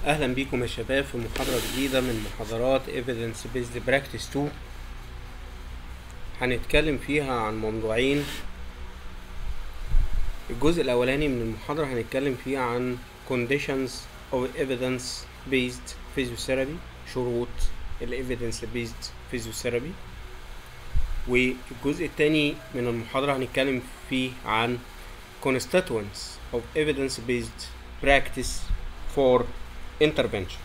اهلا بيكم يا شباب في محاضرة جديدة من محاضرات Evidence Based Practice 2. هنتكلم فيها عن موضوعين. الجزء الاولاني من المحاضرة هنتكلم فيه عن Conditions of Evidence Based Physiotherapy، شروط ال Evidence Based Physiotherapy. والجزء الثاني من المحاضرة هنتكلم فيه عن Constituents of Evidence Based Practice for Intervention.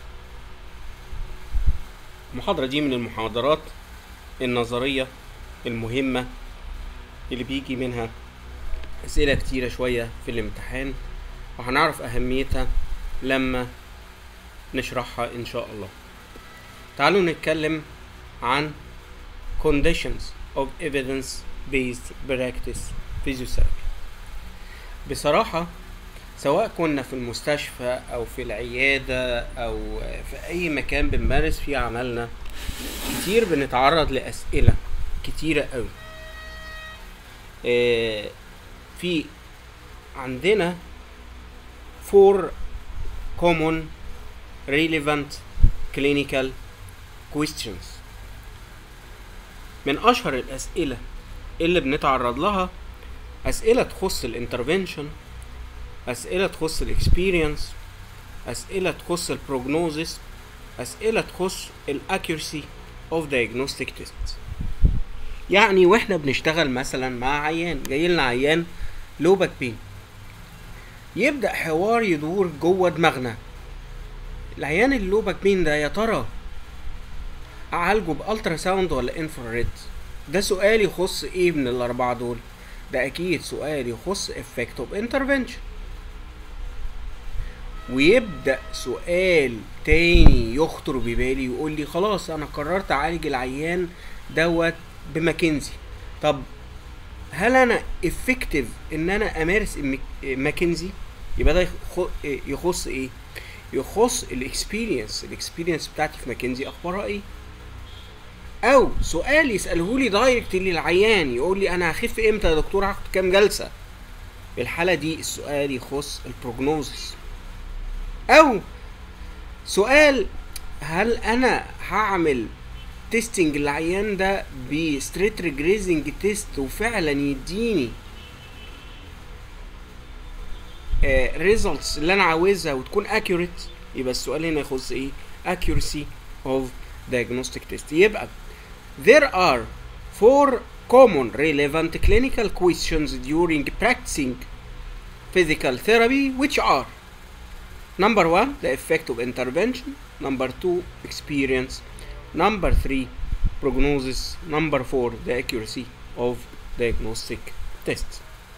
المحاضرة دي من المحاضرات النظرية المهمة اللي بيجي منها أسئلة كتيرة شوية في الامتحان، وهنعرف أهميتها لما نشرحها إن شاء الله. تعالوا نتكلم عن Conditions of Evidence-Based Practice Physiotherapy. بصراحة سواء كنا في المستشفى او في العيادة او في اي مكان بنمارس فيه عملنا، كتير بنتعرض لاسئلة كتيرة قوي. في عندنا 4 common relevant clinical questions. من اشهر الاسئلة اللي بنتعرض لها اسئلة تخص الانترفنشن، أسئلة تخص الإكسبيرينس، أسئلة تخص البروجنوزيس، أسئلة تخص الأكيورسي أوف دايجنوستيك تيست. يعني وإحنا بنشتغل مثلا مع عيان، جايلنا عيان لو باك بين، يبدأ حوار يدور جوه دماغنا. العيان اللو باك بين ده يا ترى أعالجه بألترا ساوند ولا انفراريد؟ ده سؤال يخص إيه من الأربعة دول؟ ده أكيد سؤال يخص effect of intervention. ويبدأ سؤال تاني يخطر ببالي يقول لي خلاص انا قررت اعالج العيان دوت بماكنزي. طب هل انا افكتيف ان انا امارس ماكنزي؟ يبقى ده يخص ايه؟ يخص الاكسبيرينس بتاعتي في ماكنزي اخبارها ايه؟ او سؤال يساله لي دايركت للعيان يقول لي انا هخف امتى يا دكتور، هاخد كام جلسه؟ في الحاله دي السؤال يخص البروجنوزس. او سؤال هل انا هعمل تيستنج العيان ده بستريت ريجريزنج تيست وفعلا يديني ريزلتس اللي انا عاوزها وتكون accurate؟ يبقى السؤال هنا يخص ايه؟ accuracy of diagnostic test. يبقى there are 4 common relevant clinical questions during practicing physical therapy, which are: Number 1, the effect of intervention. Number 2, experience. Number 3, prognosis. Number 4, the accuracy of diagnostic tests.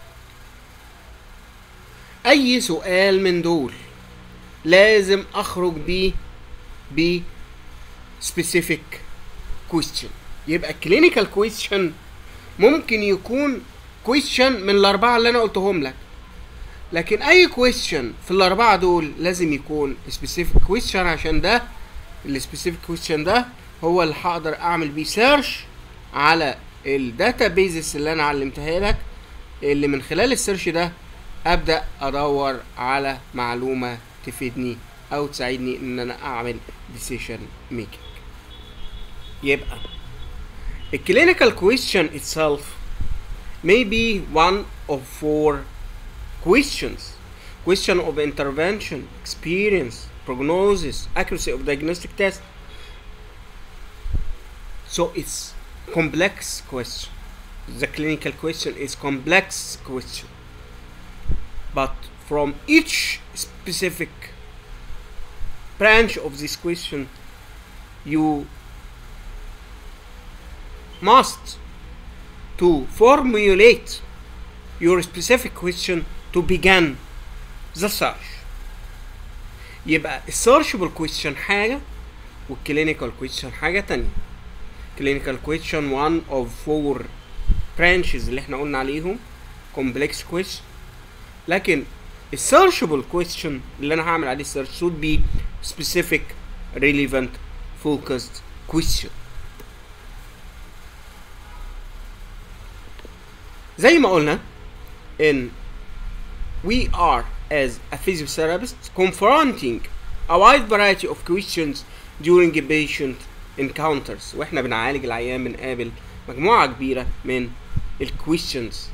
أي سؤال من دول لازم أخرج بيه specific question. يبقى clinical question ممكن يكون question من الأربعة اللي أنا قلتهم لك، لكن اي كويستشن في الاربعه دول لازم يكون سبيسيفيك كويستشن، عشان ده السبيسيفيك كويستشن ده هو اللي هقدر اعمل بيه سيرش على الداتا بيزز اللي انا علمتها لك، اللي من خلال السيرش ده ابدا ادور على معلومه تفيدني او تساعدني ان انا اعمل ديسيشن ميكينج. يبقى الكلينيكال كويستشن itself may be one of 4 questions: question of intervention, experience, prognosis, accuracy of diagnostic test. So it's complex question. The clinical question is complex question, but from each specific branch of this question you must to formulate your specific question to begin the search. يبقى السيرشبل question حاجة والكلينيكال question حاجة تانية. clinical question one of 4 branches اللي احنا قلنا عليهم complex question، لكن السيرشبل question اللي انا هعمل عليه search should be specific relevant focused question. زي ما قلنا ان we are as a physiotherapist confronting a wide variety of questions during a patient encounters. واحنا بنعالج العيان بنقابل مجموعة كبيرة من الكويستشنز.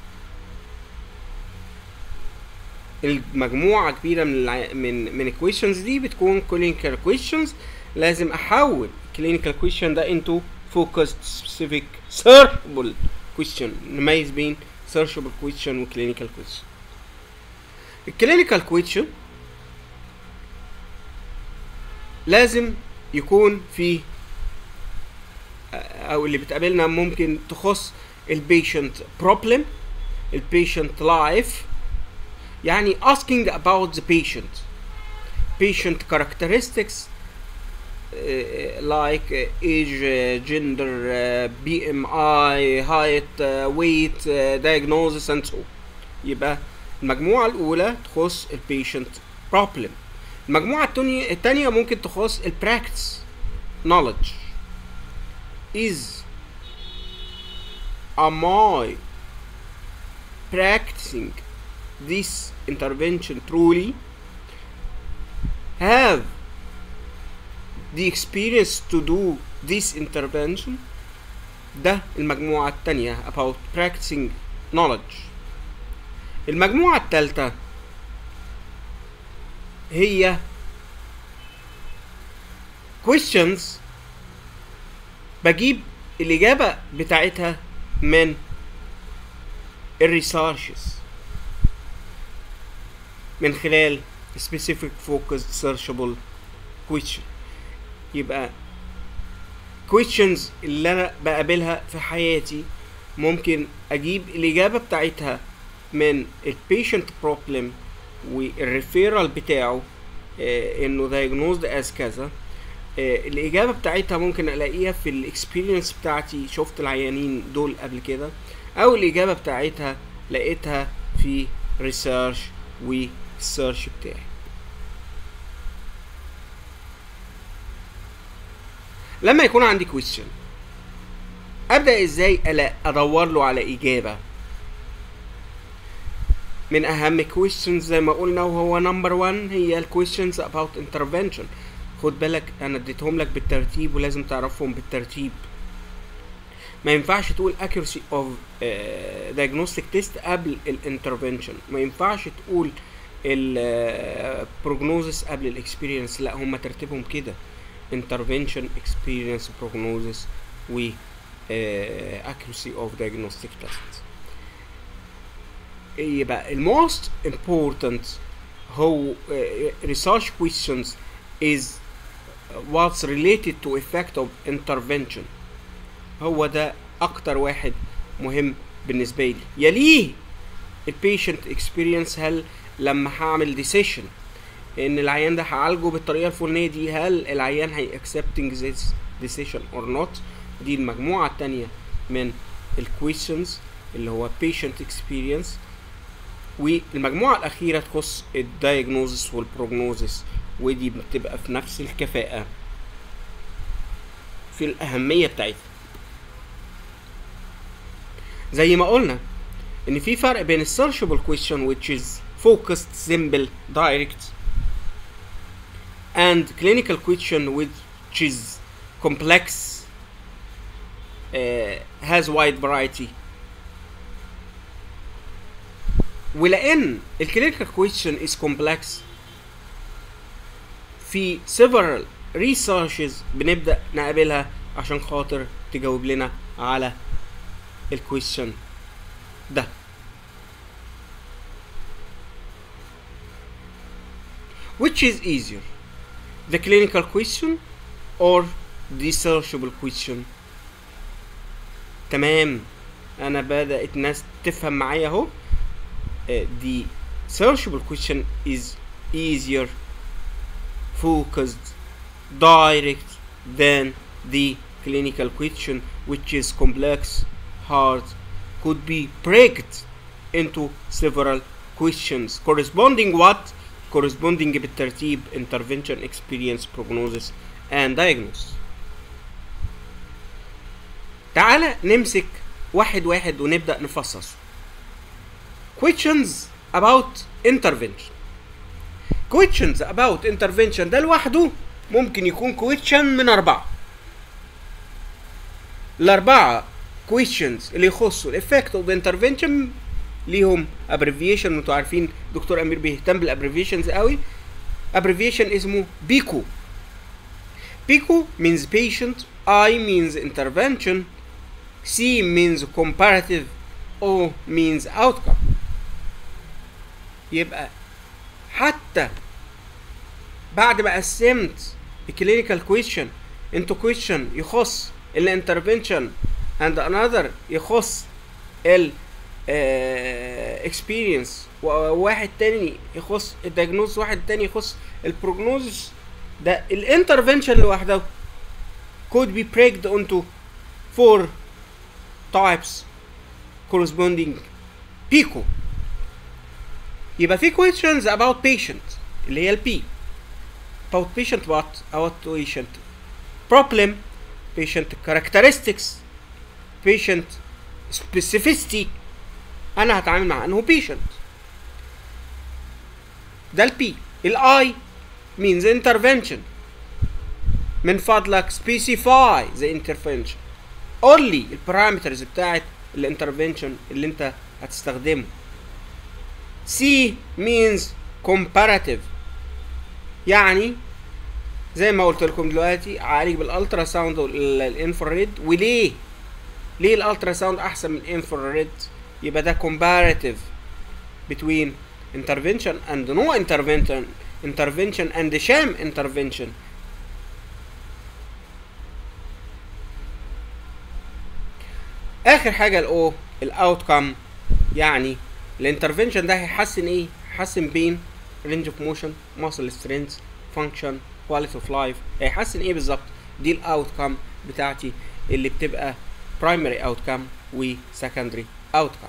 المجموعة كبيرة من الكويستشنز دي بتكون clinical questions. لازم احول clinical question ده into focused specific searchable question. نميز بين searchable question و clinical question. الكلينيكال question لازم يكون فيه او اللي بتقابلنا ممكن تخص البيشنت problem، البيشنت life، يعني asking about the patient characteristics like age, gender, BMI, height, weight, diagnosis and so. يبقى المجموعة الأولى تخص البيشنت problem. المجموعة التانية ممكن تخص البراكتس knowledge. Am I practicing this intervention truly? Have the experience to do this intervention. ده المجموعة التانية about practicing knowledge. المجموعة التالتة هي questions بجيب الإجابة بتاعتها من الريسيرشز من خلال specific focused searchable question. يبقى questions اللي أنا بقابلها في حياتي ممكن أجيب الإجابة بتاعتها من البيشنت بروبلم والريفيرال بتاعه انه diagnosed as كذا. الاجابه بتاعتها ممكن الاقيها في الاكسبيرينس بتاعتي، شفت العيانين دول قبل كده، او الاجابه بتاعتها لقيتها في ريسيرش والسيرش بتاعي. لما يكون عندي question ابدا ازاي ادور له على اجابه؟ من اهم questions زي ما قلنا وهو نمبر 1 هي الquestions about intervention. خد بالك انا اديتهم لك بالترتيب ولازم تعرفهم بالترتيب. ما ينفعش تقول accuracy of diagnostic test قبل الانترفنشن، ما ينفعش تقول البروجنوزس قبل الاكسبيرينس، لا هم ترتيبهم كده intervention experience prognosis و accuracy of diagnostic test. يبقى الموست important هو research questions is what's related to effect of intervention. هو ده اكتر واحد مهم بالنسبه لي. يليه البيشنت اكسبيرينس، هل لما هعمل decision ان العيان ده هعالجه بالطريقه الفلانيه دي هل العيان هي accepting this decision or not. دي المجموعه الثانيه من الكويشنز اللي هو patient experience. والمجموعة الأخيرة تخص الدايجنوزس والبروجنوزس، ودي بتبقى في نفس الكفاءة في الأهمية بتاعتها. زي ما قلنا إن في فرق بين السيرشبل question which is focused, simple, direct and clinical question which is complex, has wide variety. ولأن الكلينيكال كويشن is complex في several researches بنبدأ نقابلها عشان خاطر تجاوب لنا على الكويشن ده. Which is easier, the clinical question or the searchable question؟ تمام، أنا بدأت ناس تفهم معايا أهو. The searchable question is easier, focused, direct than the clinical question which is complex, hard, could be breaked into several questions corresponding what? Corresponding بالترتيب intervention, experience, prognosis and diagnosis. تعالى نمسك واحد واحد ونبدأ نفصص. Questions about intervention. questions about intervention ده لوحده ممكن يكون question من 4. ال4 questions اللي يخصوا ال effect of intervention ليهم abbreviation. انتوا عارفين دكتور امير بيهتم بالابريفيشنز قوي. abbreviation اسمه بيكو. بيكو means patient, I means intervention, C means comparative, O means outcome. يبقى حتى بعد ما قسمت الكلينيكال كويشن انتو كويشن يخص الانترفنشن and another يخص ال experience وواحد تاني يخص الدياجنوز واحد تاني يخص البروجنوز. ده الانترفنشن لوحده could be breaked onto 4 types corresponding PICO. يبقى في questions about patient اللي هي البي about patient what about patient problem, patient characteristics, patient specificity. انا هتعامل مع انه patient. ده البي. الاي means intervention. من فضلك specify the intervention. قول لي البارامترز بتاعت الانترفنشن اللي انت هتستخدمه. C means comparative. يعني زي ما قلت لكم دلوقتي عالج بالالترا ساوند والانفراريد. وليه؟ ليه الالترا ساوند احسن من الانفراريد؟ يبقى ده comparative between intervention and no intervention, intervention and sham intervention. اخر حاجه الاو الاوتكم. يعني الانترفنشن ده هيحسن ايه؟ هيحسن بين رينج اوف موشن، ماسل سترينث، فانكشن، كواليتي اوف لايف. هيحسن ايه بالظبط؟ دي الاوتكم بتاعتي اللي بتبقى برايمري اوتكم وسكندري اوتكم.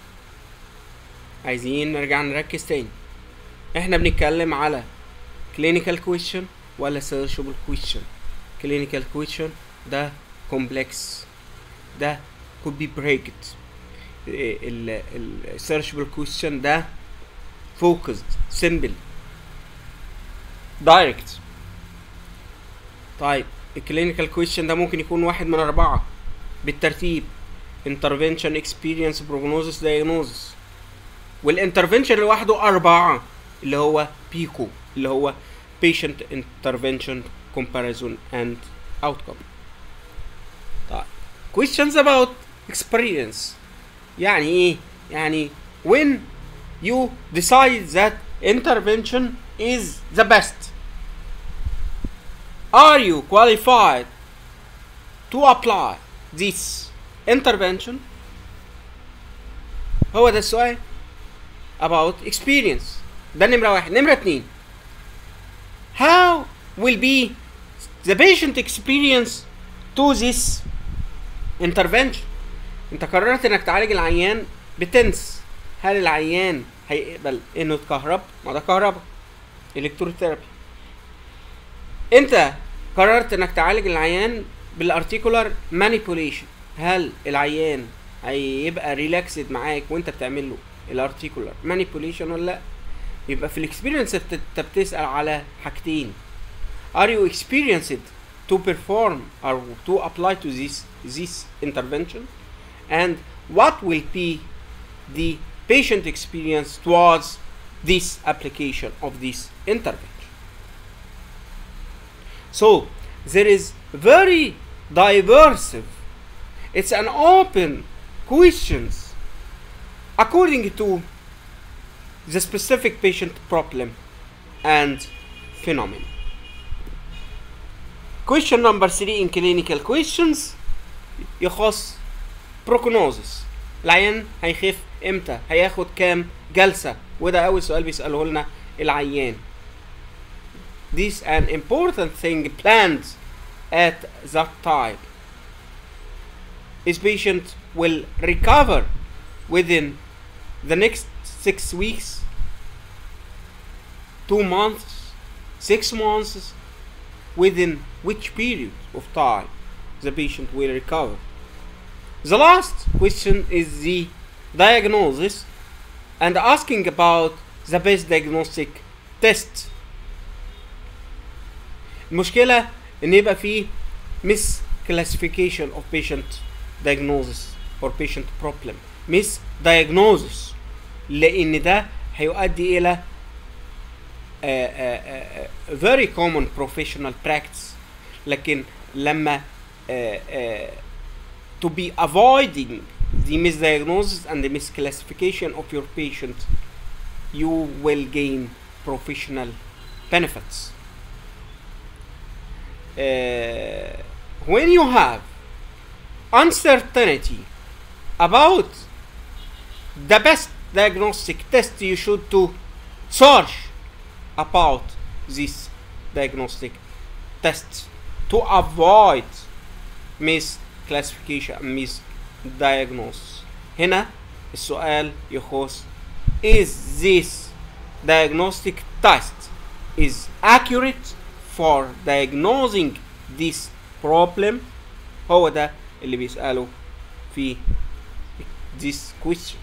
عايزين نرجع نركز تاني. احنا بنتكلم على clinical question ولا searchable question. clinical question ده complex، ده could be breaked. ال searchable question ده focused simple direct. طيب الكلينيكال كويشن ده ممكن يكون واحد من 4 بالترتيب: intervention, experience, prognosis, diagnosis. والانترفنشن لوحده 4 اللي هو بيكو اللي هو patient intervention, comparison and outcome. طيب questions about experience يعني ايه؟ يعني when you decide that intervention is the best, are you qualified to apply this intervention? هو ده السؤال. about experience ده نمرة 1. نمرة 2 how will be the patient experience to this intervention. انت قررت انك تعالج العيان بتنس. هل العيان هيقبل انه يتكهرب؟ ما ده كهرباء الكتروثيرابي. انت قررت انك تعالج العيان بالارتيكولار مانيبوليشن. هل العيان هيبقى ريلاكسد معاك وانت بتعمل له الارتيكولار مانيبوليشن ولا لا؟ يبقى في الاكسبيرينس انت بتسال على حاجتين: are you experienced to perform or to apply to this intervention, and what will be the patient experience towards this application of this intervention. So there is very diverse, it's an open questions according to the specific patient problem and phenomenon. Question number 3 in clinical questions يخص prognosis. العيان هيخف امتى؟ هياخد كام جلسة؟ وده أول سؤال بيسأله لنا العيان. This an important thing planned at that time. His patient will recover within the next 6 weeks, 2 months, 6 months. Within which period of time the patient will recover? The last question is the diagnosis and asking about the best diagnostic test المشكله ان يبقى فيه misclassification of patient diagnosis or patient problem. misdiagnosis لان ده هيؤدي الى very common professional practice. لكن لما to be avoiding the misdiagnosis and the misclassification of your patient, you will gain professional benefits. When you have uncertainty about the best diagnostic test, you should to search about this diagnostic test to avoid misclassification and misdiagnosis. هنا السؤال يخص is this diagnostic test is accurate for diagnosing this problem. هو ده اللي بيسأله في this question.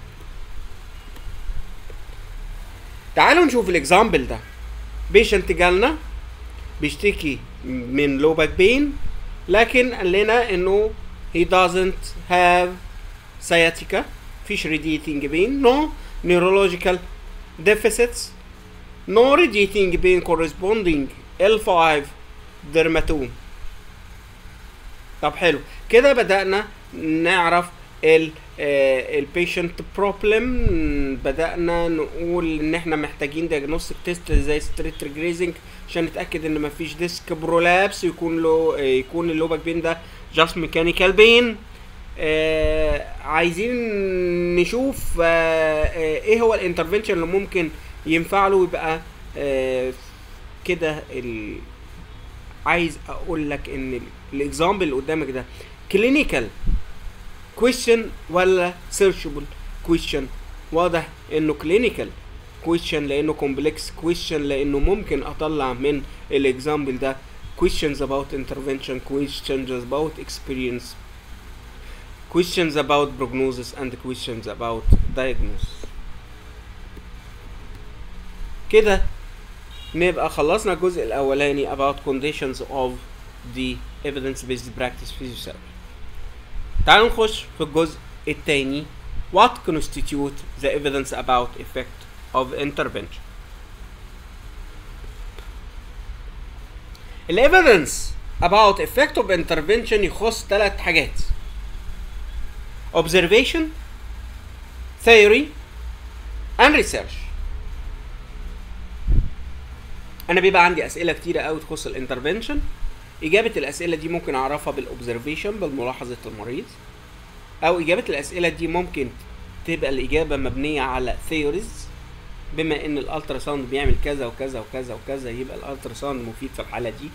تعالوا نشوف الاكزامبل ده. بيشنت جالنا بيشتكي من لو باك بين، لكن قال لنا انه he doesn't have sciatica، مفيش radiating pain، no neurological deficits، no radiating pain corresponding L5 dermatome. طب حلو كده بدأنا نعرف البيشنت بروبلم. بدأنا نقول ان احنا محتاجين دياجنوستيك تيست زي ستريت جريزنج عشان نتأكد ان مفيش ديسك برولابس، يكون اللوباك بين ده جاست ميكانيكال بين. عايزين نشوف ايه هو الانترفنشن اللي ممكن ينفع له ويبقى كده. عايز اقول لك ان الاكزامبل اللي قدامك ده كلينيكال question ولا searchable question. واضح انه clinical question لانه complex question، لانه ممكن اطلع من الاكزامبل ده questions about intervention، questions about experience، questions about prognosis and questions about diagnosis. كده نبقى خلصنا الجزء الاولاني about conditions of the evidence based practice physiotherapy. تعالوا نخش في الجزء الثاني what constitute the evidence about effect of intervention. ال evidence about effect of intervention يخص 3 حاجات: observation، theory and research. انا بيبقى عندي اسئله كتيره قوي تخص الانترفنشن. اجابه الاسئله دي ممكن اعرفها بالاوبزرفيشن، بالملاحظه المريض، او اجابه الاسئله دي ممكن تبقى الاجابه مبنيه على ثيوريز، بما ان الالترا ساوند بيعمل كذا وكذا وكذا وكذا يبقى الالترا ساوند مفيد في الحاله دي،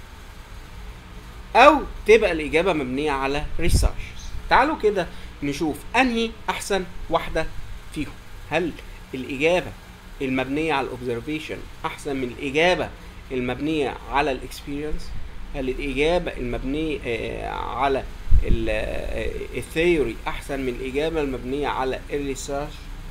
او تبقى الاجابه مبنيه على ريسيرش. تعالوا كده نشوف انهي احسن واحده فيهم. هل الاجابه المبنيه على الاوبزرفيشن احسن من الاجابه المبنيه على الاكسبيرينس؟ هل الاجابه المبنيه على الثيوري احسن من الاجابه المبنيه على الريسيرش؟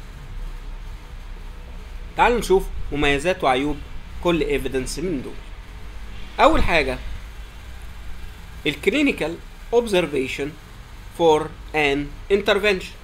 تعالوا نشوف مميزات وعيوب كل ايفيدنس من دول. اول حاجه الكلينيكال observation for an intervention.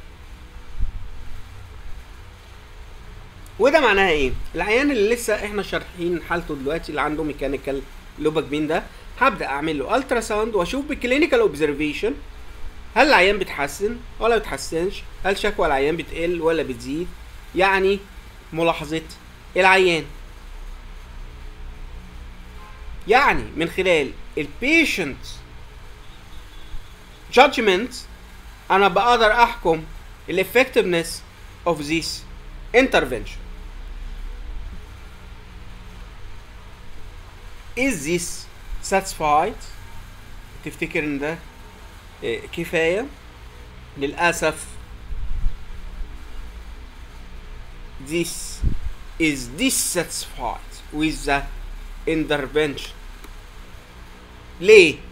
وده معناها ايه؟ العيان اللي لسه احنا شارحين حالته دلوقتي اللي عنده ميكانيكال لوباك بين ده، هبدا اعمل له الترا ساوند واشوف بالكلينيكال اوبزرفيشن هل العيان بيتحسن ولا بيتحسنش، هل شكوى العيان بتقل ولا بتزيد، يعني ملاحظه العيان. يعني من خلال البيشنت judgment انا بقدر احكم الeffectiveness of this intervention. Is this satisfied؟ تفتكر ان ده كفاية؟ للأسف this is dissatisfied with the intervention. ليه؟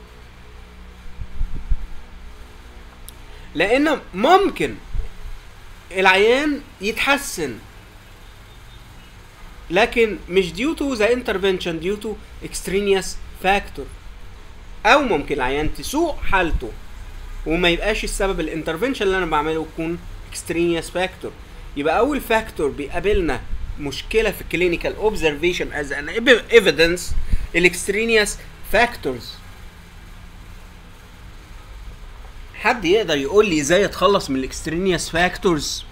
لأن ممكن العيان يتحسن لكن مش due to the intervention، due to extraneous factor. او ممكن العيان تسوء حالته وما يبقاش السبب الانترفنشن اللي انا بعمله يكون extraneous factor. يبقى اول فاكتور بيقابلنا مشكله في clinical observation as an evidence extraneous factors. حد يقدر يقول لي ازاي اتخلص من extraneous factors؟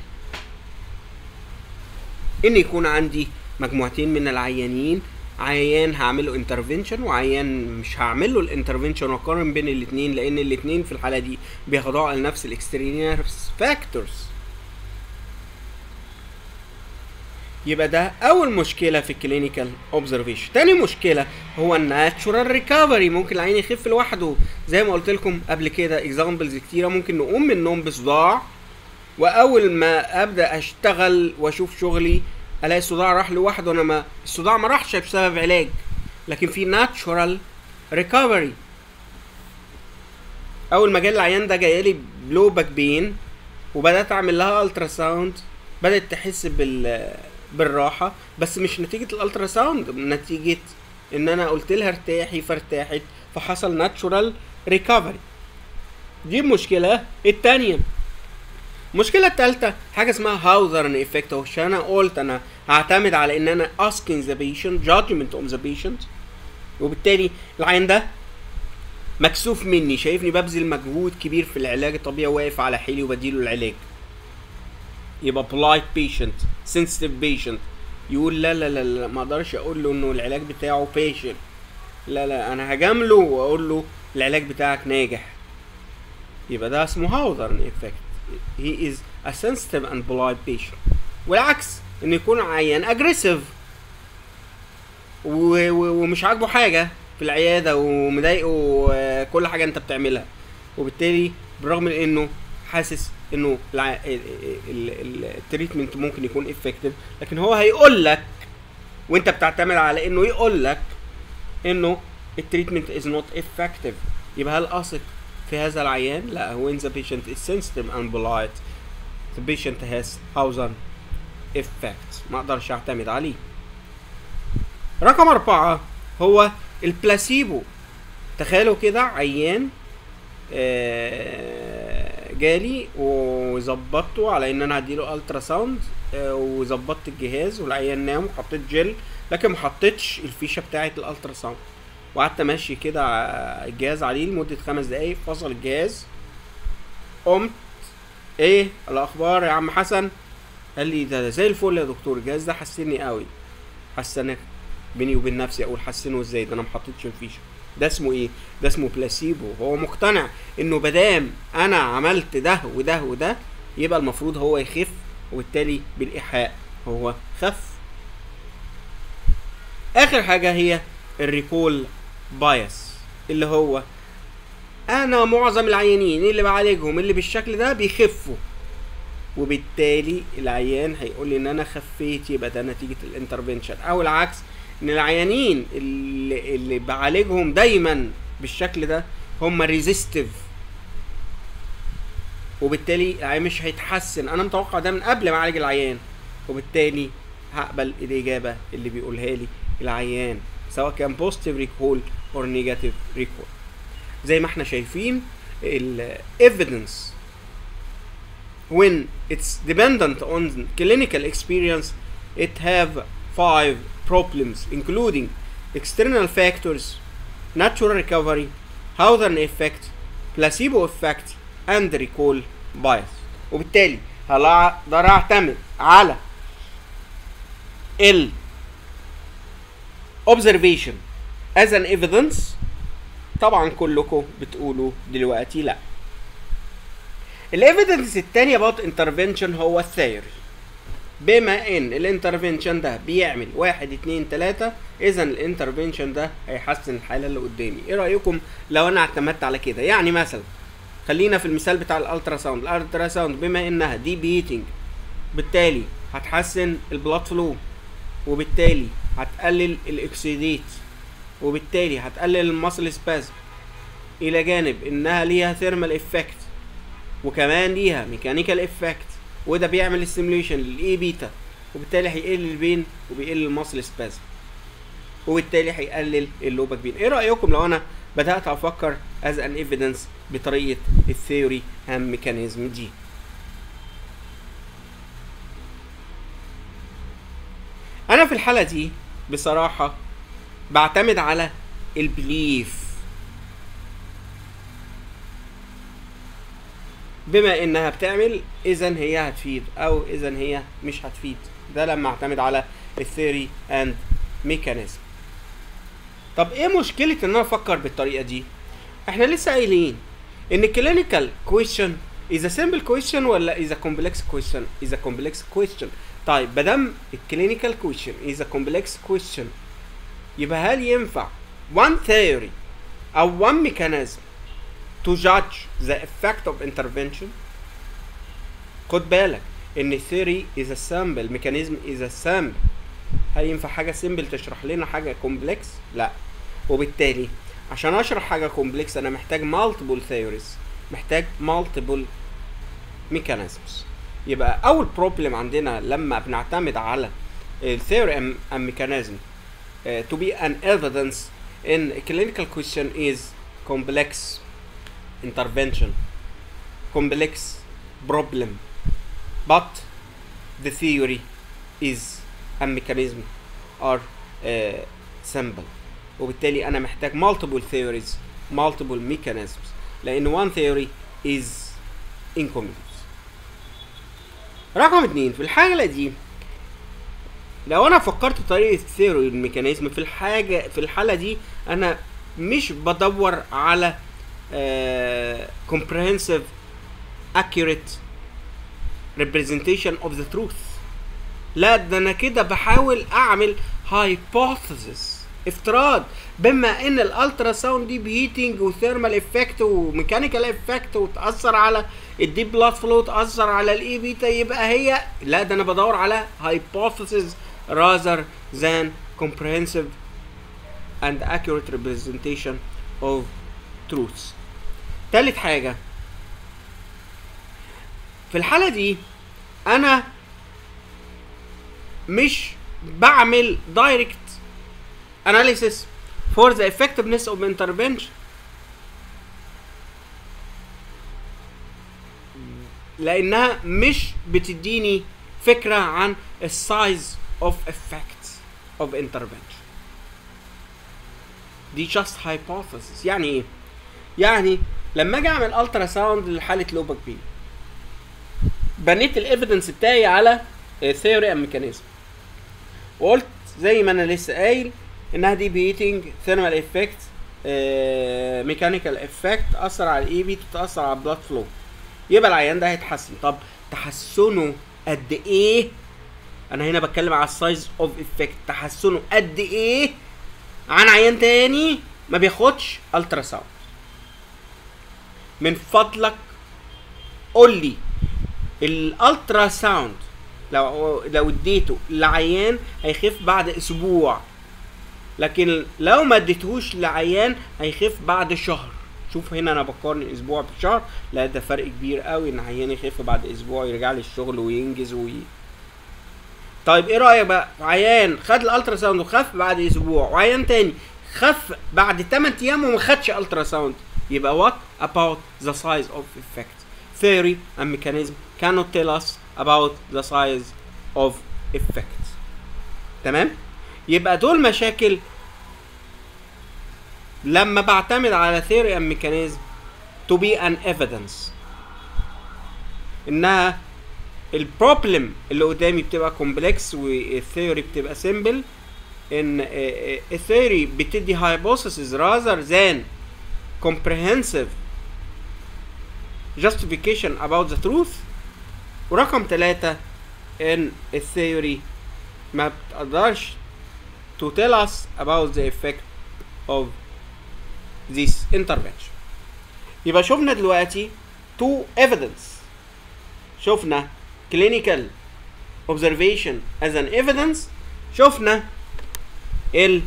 ان يكون عندي مجموعتين من العيانين، عيان هعمله انترفنشن وعيان مش هعمل له الانترفنشن، واقارن بين الاثنين، لان الاثنين في الحاله دي بيخضعوا على نفس الاكسترينيوس فاكتورز. يبقى ده اول مشكله في الكلينيكال اوبزرفيشن. تاني مشكله هو الناتشورال ريكفري. ممكن العين يخف لوحده زي ما قلت لكم قبل كده، اكزامبلز كتيره. ممكن نقوم من النوم بصداع، واول ما ابدا اشتغل واشوف شغلي الاقي الصداع راح لوحده. انا الصداع ما راحش بسبب علاج، لكن في ناتشورال ريكفري. اول ما جالي العيان ده جايلي بلو باك بين، وبدات اعمل لها الترا ساوند، بدات تحس بالراحه، بس مش نتيجه الالترا ساوند، نتيجه ان انا قلت لها ارتاحي فارتاحت، فحصل ناتشورال ريكفري. دي المشكله الثانيه. المشكله الثالثه حاجه اسمها هاوزرن ايفكت. وش انا قلت انا هعتمد على ان انا asking the patient judgment on the patient، وبالتالي العيان ده مكسوف مني، شايفني ببذل مجهود كبير في العلاج الطبيعي، واقف على حيلي وبديله العلاج. يبقى polite patient sensitive patient يقول لا لا لا, لا ما اقدرش اقول له انه العلاج بتاعه فاشل، لا انا هجامله واقول له العلاج بتاعك ناجح. يبقى ده اسمه هاوزرن ايفكت. he is a sensitive and polite patient. والعكس ان يكون عيان اجريسيف ومش عاجبه حاجه في العياده ومضايقه كل حاجه انت بتعملها، وبالتالي بالرغم من انه حاسس انه التريتمنت ممكن يكون افكتيف، لكن هو هيقول لك وانت بتعتمد على انه يقول لك انه التريتمنت از نوت افكتيف. يبقى هل اثق في هذا العيان؟ لا. when the patient is sensitive and polite the patient has Hauser effect، ما اقدرش اعتمد عليه. رقم 4 هو البلاسيبو. تخيلوا كده عيان جالي وظبطته على ان انا هديله الترا ساوند، وظبطت الجهاز والعيان نام وحطيت جل، لكن ما حطيتش الفيشه بتاعه الالترا ساوند، وقعدت امشي كده الجهاز عليه لمده 5 دقايق. فصل الجهاز، قمت ايه الاخبار يا عم حسن؟ قال لي ده زي الفل يا دكتور، الجهاز ده حسني قوي. حسنك؟ بيني وبين نفسي اقول حسنه ازاي؟ ده انا ما حطيتش الفيشه. ده اسمه ايه؟ ده اسمه بلاسيبو. هو مقتنع انه بدام انا عملت ده وده وده يبقى المفروض هو يخف، وبالتالي بالايحاء هو خف. اخر حاجه هي الريكول بايس، اللي هو انا معظم العيانين اللي بعالجهم اللي بالشكل ده بيخفوا، وبالتالي العيان هيقول لي ان انا خفيت، يبقى ده نتيجه الانترفنشن. او العكس، ان العيانين اللي بعالجهم دايما بالشكل ده هم ريزيستيف، وبالتالي العيان مش هيتحسن. انا متوقع ده من قبل ما اعالج العيان، وبالتالي هقبل الاجابه اللي بيقولها لي العيان، سواء كان بوزيتيف ريكول اور نيجاتيف ريكول. زي ما احنا شايفين الايفيدنس when it's dependent on clinical experience it have 5 problems including external factors, natural recovery, Hauser effect, placebo effect and recall bias. وبالتالي هقدر اعتمد على ال observation as an evidence. طبعا كلكم بتقولوا دلوقتي لا. الايفيدنس التانية about intervention هو الثيوري. بما ان الانترفنشن ده بيعمل 1 2 3، اذا الانترفنشن ده هيحسن الحاله اللي قدامي. ايه رايكم لو انا اعتمدت على كده؟ يعني مثلا خلينا في المثال بتاع الالترا ساوند. الالترا ساوند بما انها دي بيتنج، بالتالي هتحسن البلاد فلو، وبالتالي هتقلل الاكسيديت، وبالتالي هتقلل الماسل سبازم، الى جانب انها ليها ثيرمال افكت وكمان ليها ميكانيكال افكت، وده بيعمل ستيميوليشن للاي بيتا وبالتالي هيقل البين وبيقل الماسل سبازم، وبالتالي هيقلل اللوبك بين. ايه رايكم لو انا بدات افكر از ان ايفيدنس بطريقه الثيوري اند ميكانيزم دي؟ انا في الحاله دي بصراحه بعتمد على البليف، بما انها بتعمل اذا هي هتفيد او اذا هي مش هتفيد. ده لما اعتمد على الثيوري اند ميكانيزم. طب ايه مشكله ان انا افكر بالطريقه دي؟ احنا لسه قايلين ان الكلينيكال كويشن is a simple question ولا is a complex question؟ is a complex question. طيب مادام الكلينيكال كويشن is a complex question، يبقى هل ينفع one theory او one mechanism to judge the effect of intervention؟ خد بالك ان theory is a sample، mechanism is a sample. هل ينفع حاجه simple تشرح لنا حاجه complex؟ لا. وبالتالي عشان اشرح حاجه complex انا محتاج multiple theories، محتاج multiple mechanisms. يبقى اول problem عندنا لما بنعتمد على theory and mechanism to be an evidence in a clinical question is complex intervention, complex problem, but the theory is and mechanism are simple. وبالتالي انا محتاج multiple theories multiple mechanisms، لان one theory is incomplete. رقم 2 في الحالة دي لو انا فكرت بطريقة الثيوري والميكانيزم في الحالة دي انا مش بدور على comprehensive accurate representation of the truth. لا، ده انا كده بحاول اعمل hypothesis، افتراض، بما ان الالترا ساوند دي بهيتنج وثيرمال افكت وميكانيكال افكت وتاثر على الديب بلاد فلو، تاثر على الاي بيتا، يبقى هي لا، ده انا بدور على hypothesis rather than comprehensive and accurate representation of truths. تالت حاجة في الحالة دي انا مش بعمل direct analysis for the effectiveness of intervention، لانها مش بتديني فكرة عن السايز of effect of intervention. دي just hypothesis. يعني ايه؟ يعني لما اجي اعمل الترا ساوند لحالة لوبك بين، بنيت الايفيدنس بتاعي على ثيوري اند ميكانيزم، وقلت زي ما انا لسه قايل انها دي بيتنج ثيرمال افكت ميكانيكال افكت اثر على الاي بي، تاثر على البلاد فلو، يبقى العيان ده هيتحسن. طب تحسنه قد ايه؟ انا هنا بتكلم على السايز اوف افكت. تحسنه قد ايه عن عيان تاني ما بياخدش الترا ساوند؟ من فضلك قول لي الالترا ساوند لو اديته لعيان هيخف بعد اسبوع، لكن لو ما اديتهوش لعيان هيخف بعد شهر. شوف هنا انا بقارن اسبوع بشهر، لا ده فرق كبير قوي ان عيان يخف بعد اسبوع يرجع لي الشغل وينجز طيب ايه رايك بقى عيان خد الالترا ساوند وخف بعد اسبوع، وعيان تاني خف بعد 8 ايام وما خدش الترا ساوند؟ يبقى what about the size of effect? Theory and mechanism cannot tell us about the size of effect. تمام؟ يبقى دول مشاكل لما بعتمد على theory and mechanism to be an evidence انها البروبلم اللي قدامي بتبقى complex والثيوري بتبقى simple، ان الثيوري بتدي hypothesis rather than comprehensive justification about the truth. ورقم 3 ان الثيوري ما بتقدرش to tell us about the effect of this intervention. يبقى شفنا دلوقتي two evidence، شفنا clinical observation as an evidence، شفنا ال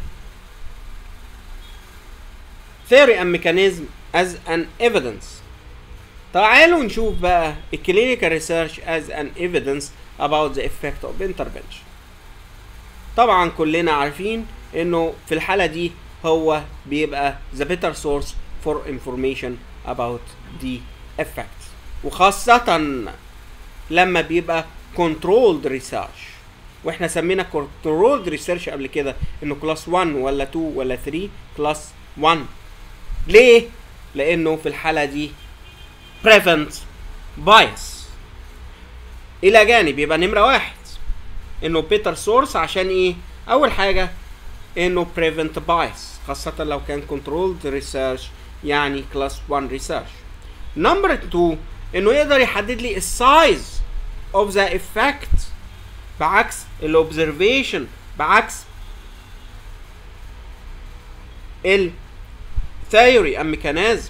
theory and mechanism as an evidence. تعالوا نشوف بقى clinical research as an evidence about the effect of intervention. طبعا كلنا عارفين انه في الحالة دي هو بيبقى the better source for information about the effects، وخاصة لما بيبقى controlled research. واحنا سمينا controlled research قبل كده انه class 1 ولا 2 ولا 3 class 1. ليه؟ لانه في الحالة دي prevent bias. الى جانب يبقى نمرة واحد انه better source عشان ايه؟ اول حاجة انه prevent bias، خاصة لو كان controlled research يعني class 1 research. نمبر 2 انه يقدر يحدد لي السايز of the effect بعكس الobservation، بعكس الثيوري and mechanism.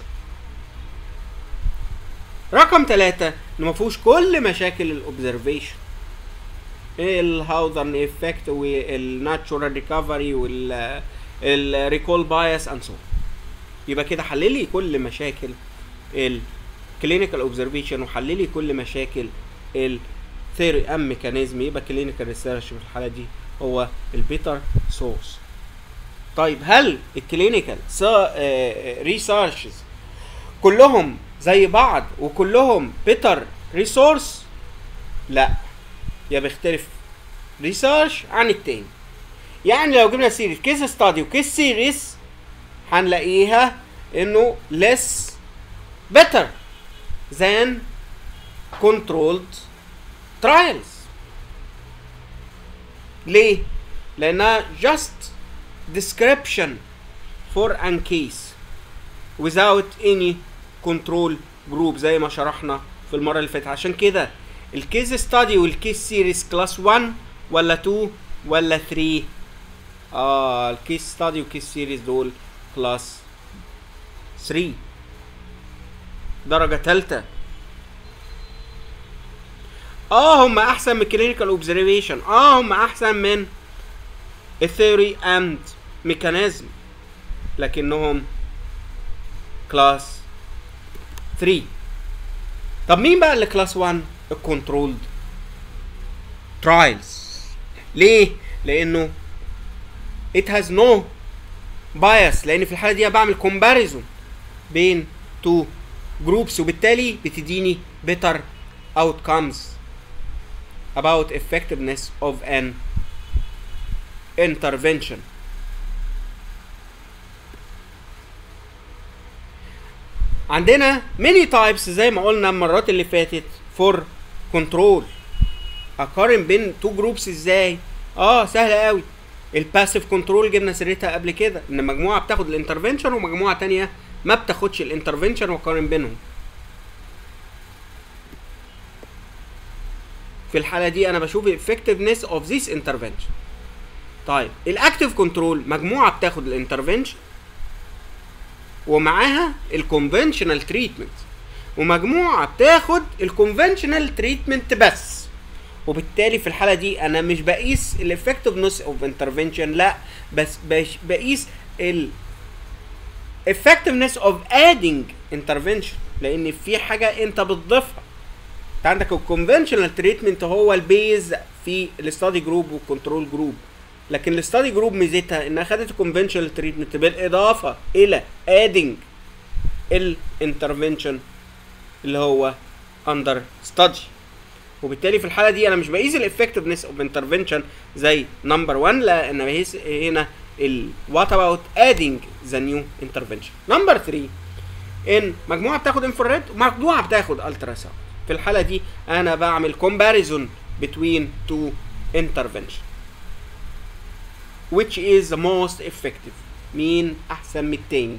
رقم 3 انه مفهوش كل مشاكل الobservation، الهاوزرن افكت والناتشورال ريكفري والريكول بايس اند سو. يبقى كده حللي كل مشاكل الكلينيكال اوبزرفيشن وحللي كل مشاكل الثيوري ام ميكانيزم. يبقى كلينيكال ريسيرش في الحاله دي هو البيتر سورس. طيب هل الكلينيكال ريسيرشز كلهم زي بعض وكلهم بيتر ريسورس؟ لا، يا بيختلف ريسيرش عن التاني. يعني لو جبنا سيريز كيس ستادي وكيس سيريز هنلاقيها انه less better than controlled trials. ليه؟ لانها just description for an case without any control group زي ما شرحنا في المرة اللي فاتت. عشان كده الكيس ستادي والكيس سيريز كلاس 1 ولا 2 ولا 3؟ الكيس ستادي والكيس سيريز دول كلاس 3 درجة تالتة. هم احسن من الكلينيكال اوبزرفيشن، هم احسن من الثيوري اند ميكانيزم، لكنهم كلاس 3. طب مين بقى اللي كلاس 1؟ الكنترولد ترايلز. ليه؟ لانه it has no bias، لان في الحاله دي بعمل comparison بين two groups وبالتالي بتديني better outcomes about effectiveness of an intervention. عندنا many types زي ما قلنا المرات اللي فاتت for control. اقارن بين two groups ازاي؟ سهله قوي. الباسيف كنترول جبنا سيرتها قبل كده، ان مجموعه بتاخد الانترفنشن ومجموعه تانية ما بتاخدش الانترفنشن، واقارن بينهم. في الحاله دي انا بشوف effectiveness of this intervention. طيب الاكتيف كنترول مجموعه بتاخد الانترفنشن ومعاها الكونفنشنال تريتمنت، ومجموعه بتاخد الكونفنشنال تريتمنت بس. وبالتالي في الحاله دي انا مش بقيس الافكتفنس اوف انترفنشن، لا، بس بقيس الافكتفنس اوف ادينج انترفنشن، لان في حاجه انت بتضيفها. انت عندك الكونفنشنال تريتمنت هو البيز في الاستادي جروب والكنترول جروب، لكن الاستادي جروب ميزتها انها خدت الكونفنشنال تريتمنت بالاضافه الى ادينج الانترفنشن اللي هو اندر ستادي. وبالتالي في الحاله دي انا مش بقيس الافكتفنس اوف انترفنشن زي نمبر 1، لا، انا بقيس هنا وات اباوت ادينج ذا نيو انترفنشن. نمبر 3 ان مجموعه بتاخد انفراريد ومجموعه بتاخد الترا ساوند. في الحاله دي انا بعمل كومباريزون between two intervention which is the most effective، مين احسن من التاني.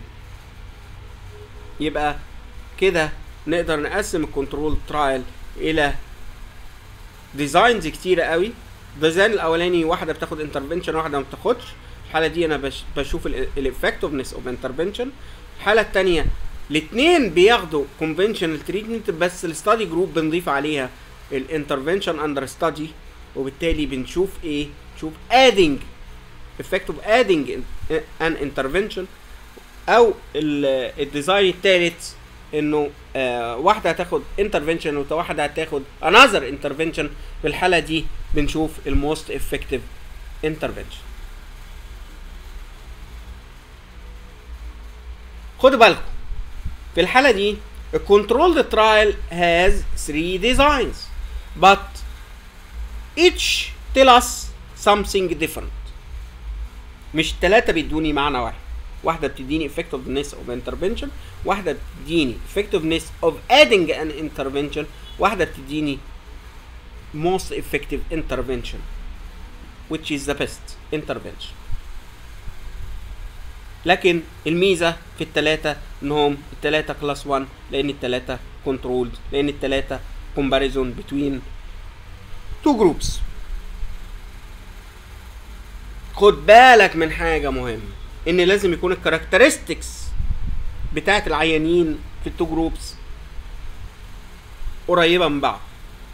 يبقى كده نقدر نقسم الكنترول ترايل الى ديزاينز كتيره قوي. الديزاين الاولاني واحده بتاخد انترفنشن واحده ما بتاخدش، الحاله دي انا بشوف الافكتفنس اوف انترفنشن. الحاله الثانيه الاثنين بياخدوا كونفنشنال تريتمنت، بس الستادي جروب بنضيف عليها الانترفنشن اندر ستادي، وبالتالي بنشوف ايه؟ نشوف ادينج effect of adding an intervention. او الديزاين الثالث انه واحده هتاخد انترفنشن وواحده هتاخد انذر انترفنشن، في الحاله دي بنشوف الموست افكتيف انترفنشن. خدوا بالكم في الحاله دي الكنترولد ترايل هاز 3 designs but each tell us something different. مش 3 بيدوني معنى واحد، واحده بتديني effectiveness of intervention، واحده بتديني effectiveness of adding an intervention، واحده بتديني most effective intervention which is the best intervention. لكن الميزه في الثلاثه انهم الثلاثه كلاس 1 لان الثلاثه controlled، لان الثلاثه comparison between two groups. خد بالك من حاجه مهمه، ان لازم يكون الكاركترستكس بتاعت العيانين في التو جروبس قريبه من بعض.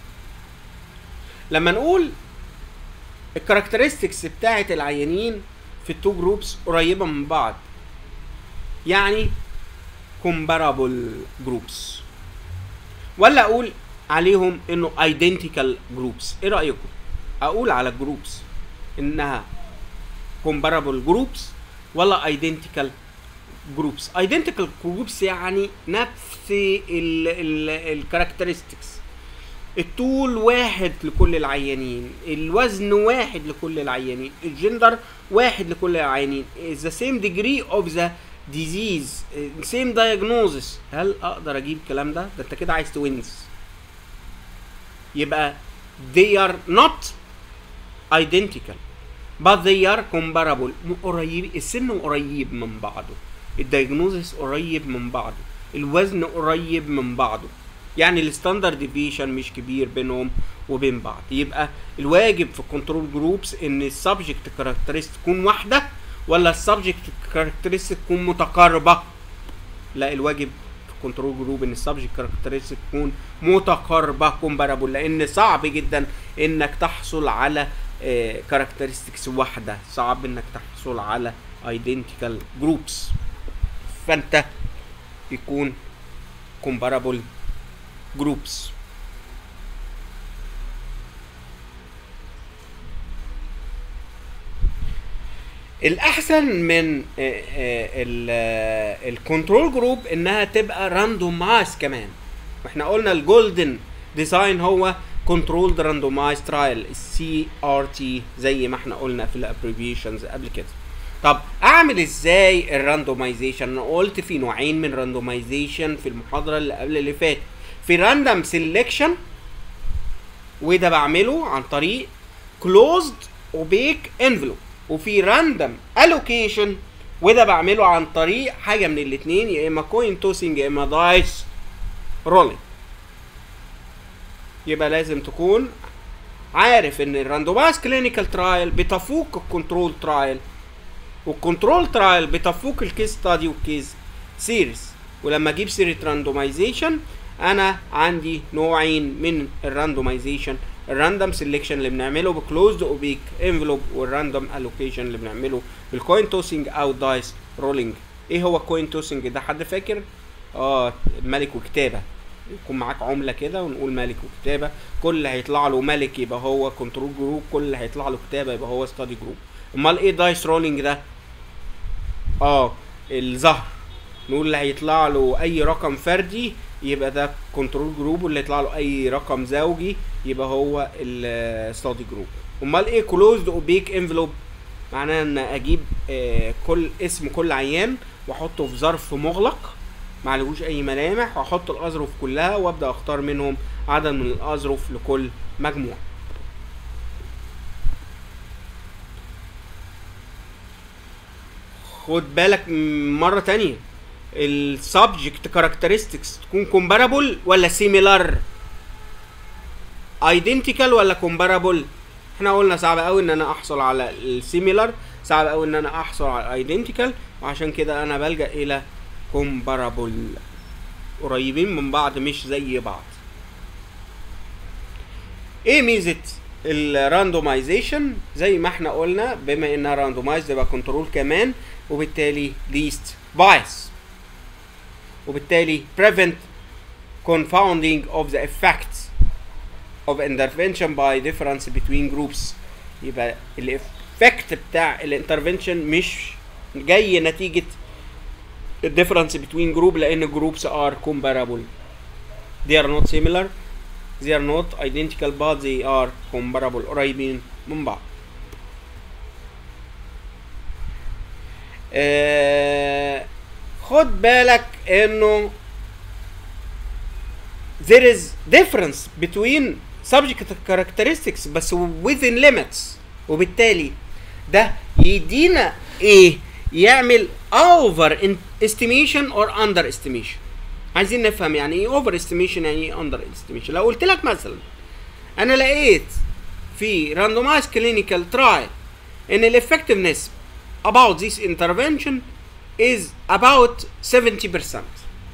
لما نقول الكاركترستكس بتاعت العيانين في التو جروبس قريبه من بعض يعني comparable groups، ولا اقول عليهم انه identical groups؟ ايه رايكم؟ اقول على الجروبس انها comparable groups ولا identical groups؟ identical groups يعني نفس الكاركترستكس، الطول واحد لكل العيانين، الوزن واحد لكل العيانين، الجندر واحد لكل العيانين، the same degree of the disease، same diagnosis. هل اقدر اجيب الكلام ده؟ ده انت كده عايز توينز. يبقى they are not identical but they are comparable. قريب، السن قريب من بعضه، الدايجنوزس قريب من بعضه، الوزن قريب من بعضه، يعني الستاندرد ديفيشن مش كبير بينهم وبين بعض. يبقى الواجب في الكنترول جروبس ان السبجكت كاركترستيك تكون واحده ولا السبجكت كاركترستيك تكون متقاربه؟ لا، الواجب في الكنترول جروب ان السبجكت كاركترستيك تكون متقاربه كومبارابل، لان صعب جدا انك تحصل على كاركترستكس واحده، صعب انك تحصل على ايدنتيكال جروبس، فانت يكون كومبارابل جروبس. الاحسن من الكنترول جروب انها تبقى راندومايز كمان، واحنا قلنا الجولدن ديزاين هو كنترولد راندومايز ترايل، السي ار تي زي ما احنا قلنا في الابريفيشنز قبل كده. طب اعمل ازاي الراندومايزيشن؟ انا قلت في نوعين من راندومايزيشن في المحاضره اللي قبل اللي فاتت، في راندوم سيلكشن وده بعمله عن طريق كلوزد اوبيك انفلوب، وفي راندوم الوكيشن وده بعمله عن طريق حاجه من الاثنين، يا اما كوين توسنج يا اما دايس رولينج. يبقى لازم تكون عارف ان الراندومايز كلينيكال ترايل بتفوق الكنترول ترايل، والكنترول ترايل بتفوق الكيس ستادي والكيس سيريز. ولما اجيب سيره راندومايزيشن انا عندي نوعين من الراندومايزيشن، الراندوم سيلكشن اللي بنعمله بكلوزد اوبيك انفلوب، والراندوم الوكيشن اللي بنعمله بالكوين توسنج او دايس رولينج. ايه هو الكوين توسنج ده؟ حد فاكر؟ ملك وكتابه، يكون معاك عمله كده ونقول ملك وكتابه، كل اللي هيطلع له ملك يبقى هو كنترول جروب، كل اللي هيطلع له كتابه يبقى هو ستادي جروب. امال ايه دايس رولينج ده؟ الظهر، نقول اللي هيطلع له اي رقم فردي يبقى ده كنترول جروب، واللي يطلع له اي رقم زوجي يبقى هو الستادي جروب. امال ايه كلوزد اوبيك انفلوب؟ معناه ان اجيب كل اسم كل عيان واحطه في ظرف مغلق معلهوش اي ملامح، واحط الاظرف كلها وابدا اختار منهم عدد من الاظرف لكل مجموعه. خد بالك مره تانية، السبجكت كاركترستكس تكون كومبارابل ولا سيميلار؟ ايدنتيكال ولا كومبارابل؟ احنا قلنا صعب قوي ان انا احصل على السيميلار، صعب قوي ان انا احصل على الايدنتيكال، وعشان كده انا بلجأ الى كومبارابل، قريبين من بعض مش زي بعض. ايه ميزه الراندومايزيشن؟ زي ما احنا قلنا بما انها راندومايز يبقى كنترول كمان، وبالتالي ليست بايس. وبالتالي prevent confounding of the effects of intervention by difference between groups. يبقى الافكت بتاع الانترفنشن مش جاي نتيجة difference between group لأن groups are comparable. They are not similar, they are not identical, but they are comparable. قريبين من بعض. خد بالك انه there is difference between subject characteristics بس within limits، وبالتالي ده يدينا ايه؟ يعمل over estimation or under estimation. عايزين نفهم يعني ايه over estimation يعني ايه under estimation. لو قلت لك مثلا انا لقيت في randomized clinical trial ان ال effectiveness about this intervention is about 70%.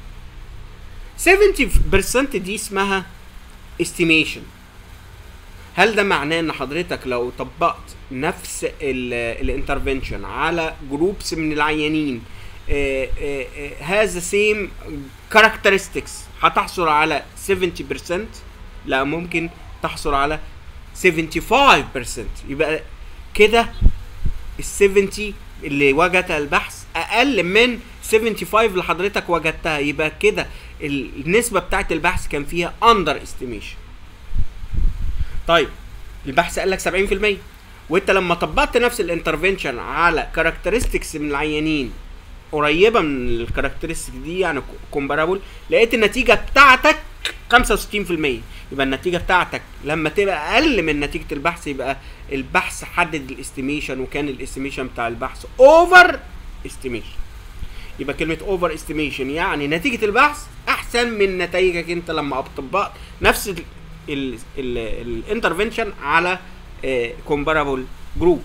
70% دي اسمها estimation. هل ده معناه ان حضرتك لو طبقت نفس الانترفنشن على جروبس من العيانين has the same characteristics هتحصل على 70%؟ لا، ممكن تحصل على 75%. يبقى كده ال 70 اللي وجدتها البحث اقل من 75 اللي حضرتك وجدتها، يبقى كده النسبة بتاعت البحث كان فيها under estimation. طيب البحث قال لك 70%، وانت لما طبقت نفس الانترفنشن على كاركترستكس من العيانين قريبه من الكاركترستكس دي يعني كومبارابل، لقيت النتيجه بتاعتك 65%. يبقى النتيجه بتاعتك لما تبقى اقل من نتيجه البحث يبقى البحث حدد الاستيميشن، وكان الاستيميشن بتاع البحث اوفر استيميشن. يبقى كلمه اوفر استيميشن يعني نتيجه البحث احسن من نتائجك انت لما طبقت نفس الانترفنشن على comparable group.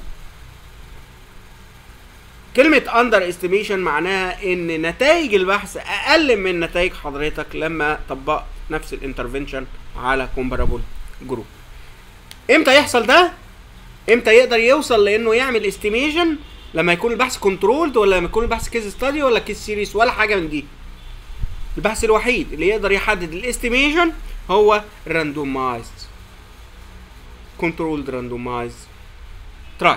كلمة under estimation معناها ان نتائج البحث اقل من نتائج حضرتك لما طبقت نفس الانترفنشن على comparable group. امتى يحصل ده؟ امتى يقدر يوصل لانه يعمل estimation؟ لما يكون البحث controlled، ولا لما يكون البحث case study، ولا case series، ولا حاجة من دي. البحث الوحيد اللي يقدر يحدد الاستيميشن هو randomized controlled randomized trial.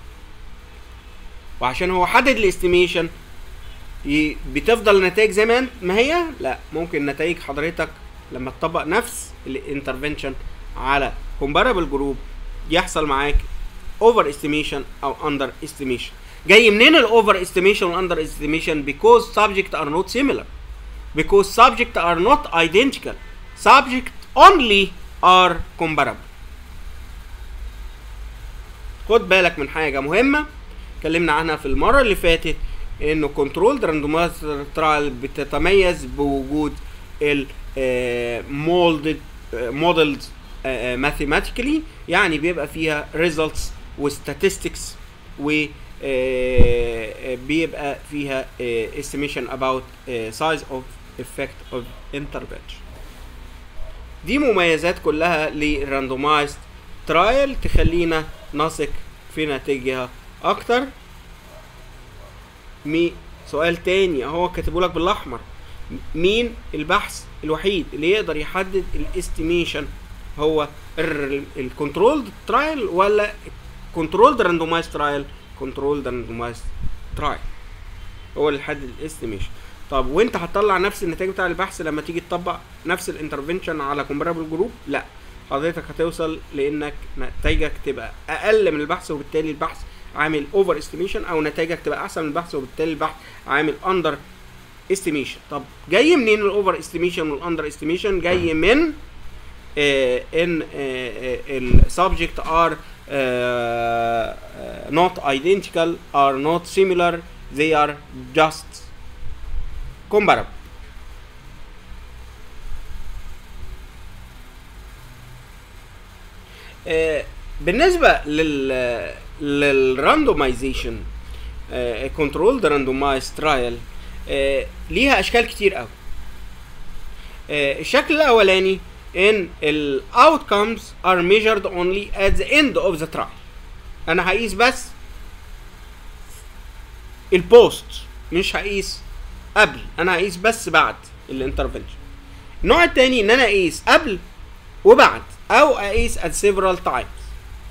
وعشان هو حدد الاستيميشن بتفضل النتائج زي ما هي؟ لا، ممكن نتائج حضرتك لما تطبق نفس الانترفنشن على comparable group يحصل معاك over estimation او under estimation. جاي منين الاوفر estimation والاندر estimation؟ because subjects are not similar, because subjects are not identical, subjects only are comparable. خد بالك من حاجة مهمة اتكلمنا عنها في المرة اللي فاتت، انه controlled randomized trial بتتميز بوجود ال modeled mathematically، يعني بيبقى فيها results و statistics و بيبقى فيها estimation about size of effect of intervention. دي مميزات كلها للراندومايزد ترايل تخلينا نثق في نتائجها اكتر. سؤال تاني اهو كاتبه لك بالاحمر، مين البحث الوحيد اللي يقدر يحدد الاستيميشن؟ هو الكنترولد ترايل ولا كنترولد راندومايزد ترايل؟ كنترولد راندومايزد ترايل هو اللي يحدد الاستيميشن. طب وانت هتطلع نفس النتائج بتاع البحث لما تيجي تطبق نفس الانترفنشن على كومبارابل جروب؟ لا، حضرتك هتوصل لانك نتائجك تبقى اقل من البحث وبالتالي البحث عامل اوفر استيميشن، او نتائجك تبقى احسن من البحث وبالتالي البحث عامل اندر استيميشن. طب جاي منين الاوفر استيميشن والاندر استيميشن؟ جاي من ان السبجكت ار not identical, are not similar, they are just comparable. بالنسبة للراندومايزيشن controlled randomized trial ليها اشكال كتير قوي. الشكل الاولاني ان ال outcomes are measured only at the end of the trial. انا هقيس بس البوست، مش هقيس قبل، انا هقيس بس بعد الانترفنشن. النوع التاني ان انا اقيس قبل وبعد، او اقيس at several times.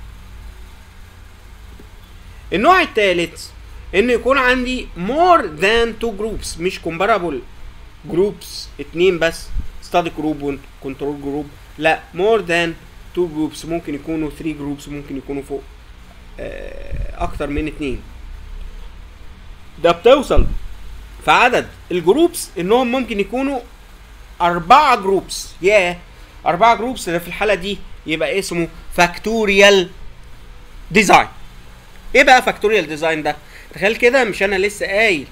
النوع التالت ان يكون عندي more than two groups، مش comparable groups اتنين بس study group و control group، لا more than two groups، ممكن يكونوا 3 groups، ممكن يكونوا فوق اكتر من اتنين. ده بتوصل في عدد الجروبس انهم ممكن يكونوا 4 جروبس. 4 جروبس، ده في الحالة دي يبقى اسمه فاكتوريال ديزاين. ايه بقى فاكتوريال ديزاين ده؟ تخيل كده، مش انا لسه قايل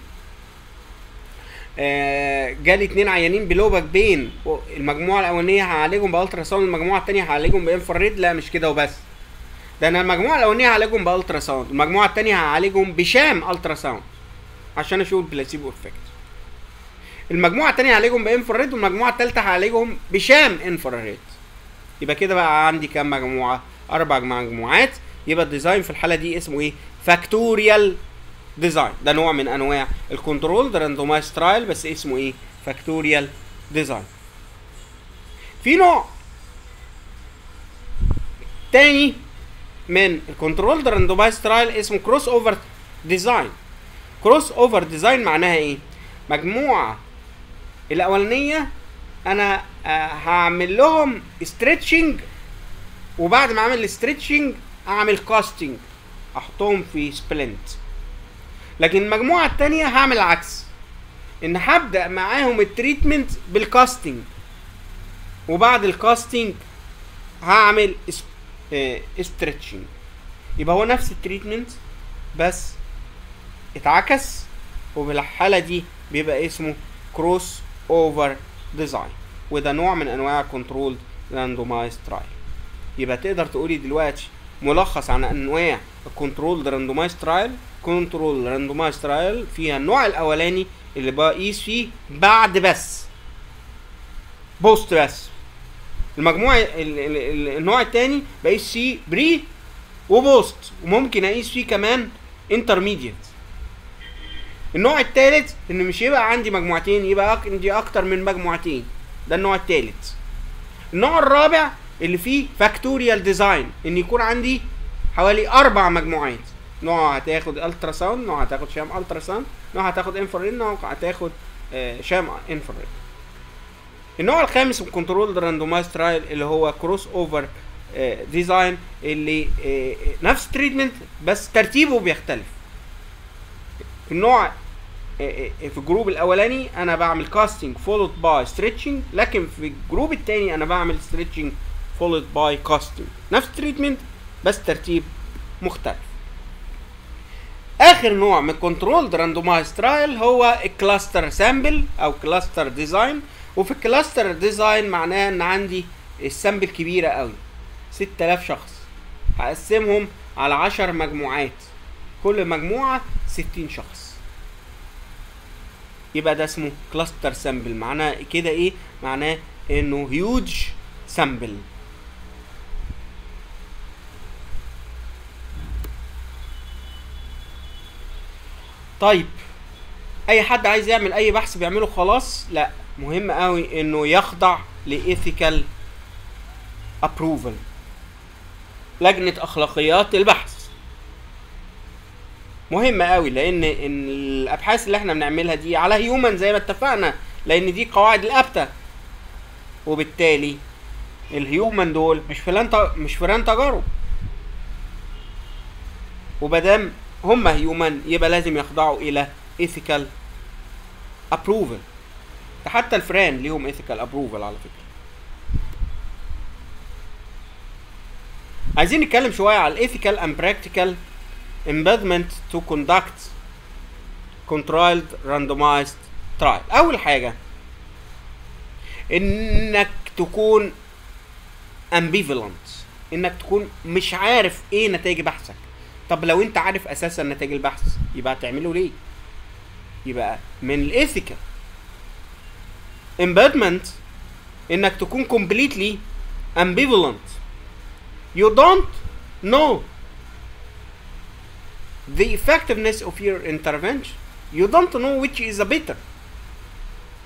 جالي 2 عيانين بلوبك بين، المجموعه الاولانيه هعالجهم بالترا ساوند، المجموعه الثانيه هعالجهم بانفراريد. لا مش كده وبس، ده انا المجموعه الاولانيه هعالجهم بالترا ساوند، المجموعه الثانيه هعالجهم بشام الترا ساوند عشان اشوف البلاسيبو افكت. المجموعه الثانيه هعالجهم بانفراريد، والمجموعه الثالثه هعالجهم بشام انفراريد. يبقى كده بقى عندي كام مجموعه؟ 4 مجموعات. يبقى الديزاين في الحاله دي اسمه ايه؟ فاكتوريال ديزاين. ده نوع من انواع الكنترول راندومايز ترايل، بس اسمه ايه؟ فاكتوريال ديزاين. في نوع تاني من الكنترول راندومايز ترايل اسمه كروس اوفر ديزاين. كروس اوفر ديزاين معناها ايه؟ مجموعه الاولانيه انا هعمل لهم ستريتشنج، وبعد ما اعمل الستريتشنج اعمل كاستنج، احطهم في سبلنت. لكن المجموعه الثانيه هعمل العكس، ان هبدا معاهم التريتمنت بالكاستنج، وبعد الكاستنج هعمل ستريتشنج. يبقى هو نفس التريتمنت بس اتعكس، وبالحاله دي بيبقى اسمه كروس اوفر ديزاين، وده نوع من انواع كنترول راندومايز ترايل. يبقى تقدر تقولي دلوقتي ملخص عن انواع الكنترول راندومايز ترايل. كنترول راندومايز ترايل فيها النوع الاولاني اللي بقيس فيه بعد بس، بوست بس. المجموعه النوع الثاني بقيس فيه بري وبوست، وممكن اقيس فيه كمان انترميديت. النوع الثالث ان مش يبقى عندي مجموعتين، يبقى عندي اكتر من مجموعتين، ده النوع الثالث. النوع الرابع اللي فيه فاكتوريال ديزاين، ان يكون عندي حوالي 4 مجموعات، نوع هتاخد الترا ساوند، نوع هتاخد شام الترا ساوند، نوع هتاخد انفراريد، نوع هتاخد شام انفراريد. النوع الخامس من كنترول راندومايز ترايل اللي هو كروس اوفر ديزاين، اللي نفس تريتمنت بس ترتيبه بيختلف. في النوع في الجروب الاولاني انا بعمل كاستنج فولود باي ستريتشنج، لكن في الجروب الثاني انا بعمل ستريتشنج فولود باي كاستنج، نفس تريتمنت بس ترتيب مختلف. اخر نوع من كنترول راندومايز ترايل هو الكلاستر سامبل او كلاستر ديزاين. وفي الكلاستر ديزاين معناه ان عندي السامبل كبيره قوي، 6000 شخص، هقسمهم على 10 مجموعات، كل مجموعه 60 شخص. يبقى ده اسمه كلاستر سامبل. معناه كده ايه؟ معناه انه هيوج سامبل. طيب اي حد عايز يعمل اي بحث بيعمله خلاص؟ لا، مهم قوي انه يخضع لايثيكال ابروفل، لجنه اخلاقيات البحث. مهم قوي، لان الابحاث اللي احنا بنعملها دي على هيومن زي ما اتفقنا، لان دي قواعد الابتا، وبالتالي الهيومن دول مش فئران تجارب، ومادام هم هيومن يبقى لازم يخضعوا الى ethical approval. حتى الفئران ليهم ethical approval على فكرة. عايزين نتكلم شوية على ethical and practical impediment to conduct controlled randomized trial. أول حاجة إنك تكون ambivalent، إنك تكون مش عارف إيه نتائج بحثك. طب لو أنت عارف أساسا نتائج البحث يبقى هتعمله ليه؟ يبقى من الإيثيكال. impediment إنك تكون completely ambivalent. You don't know the effectiveness of your intervention. You don't know which is the better.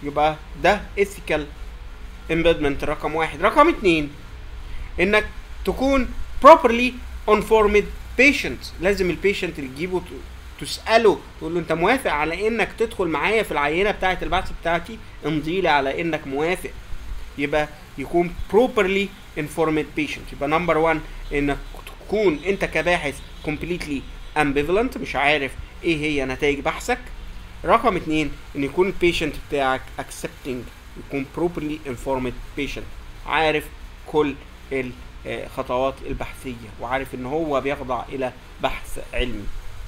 يبقى ده ethical embedment رقم واحد. رقم اتنين انك تكون properly informed patient. لازم البيشنت اللي تجيبه تسأله تقول له انت موافق على انك تدخل معايا في العينة بتاعة البحث بتاعتي؟ امضي لي على انك موافق. يبقى يكون properly informed patient. يبقى نمبر 1 انك تكون انت كباحث completely ambivalent، مش عارف ايه هي نتائج بحثك. رقم 2 ان يكون البيشنت بتاعك accepting، يكون properly informed patient، عارف كل الخطوات البحثية وعارف ان هو بيخضع الى بحث علمي.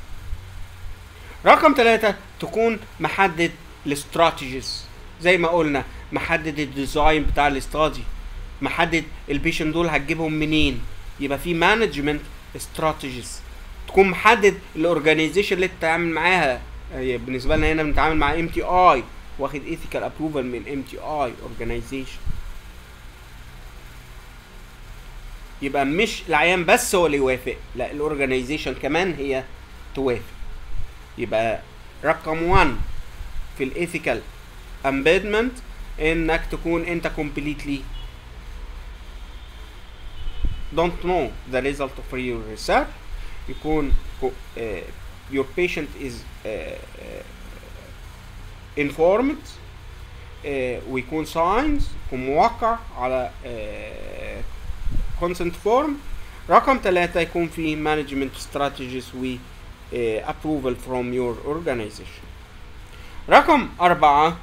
رقم 3 تكون محدد الاستراتيجيز، زي ما قلنا محدد الديزاين بتاع الاستادي، محدد البيشنت دول هتجيبهم منين، يبقى في مانجمنت استراتيجيز. تكون محدد الاورجانيزيشن اللي تتعامل معاها. بالنسبه لنا هنا بنتعامل مع MTI، واخد ethical approval من MTI organization. يبقى مش العيان بس هو اللي يوافق، لا الاورجانيزيشن كمان هي توافق. يبقى رقم 1 في الايثيكال امبيدمنت انك تكون انت completely don't know the result of your research. يكون your patient is informed، ويكون signs، يكون موقع على consent form. رقم 3 يكون في management strategies و approval from your organization. رقم 4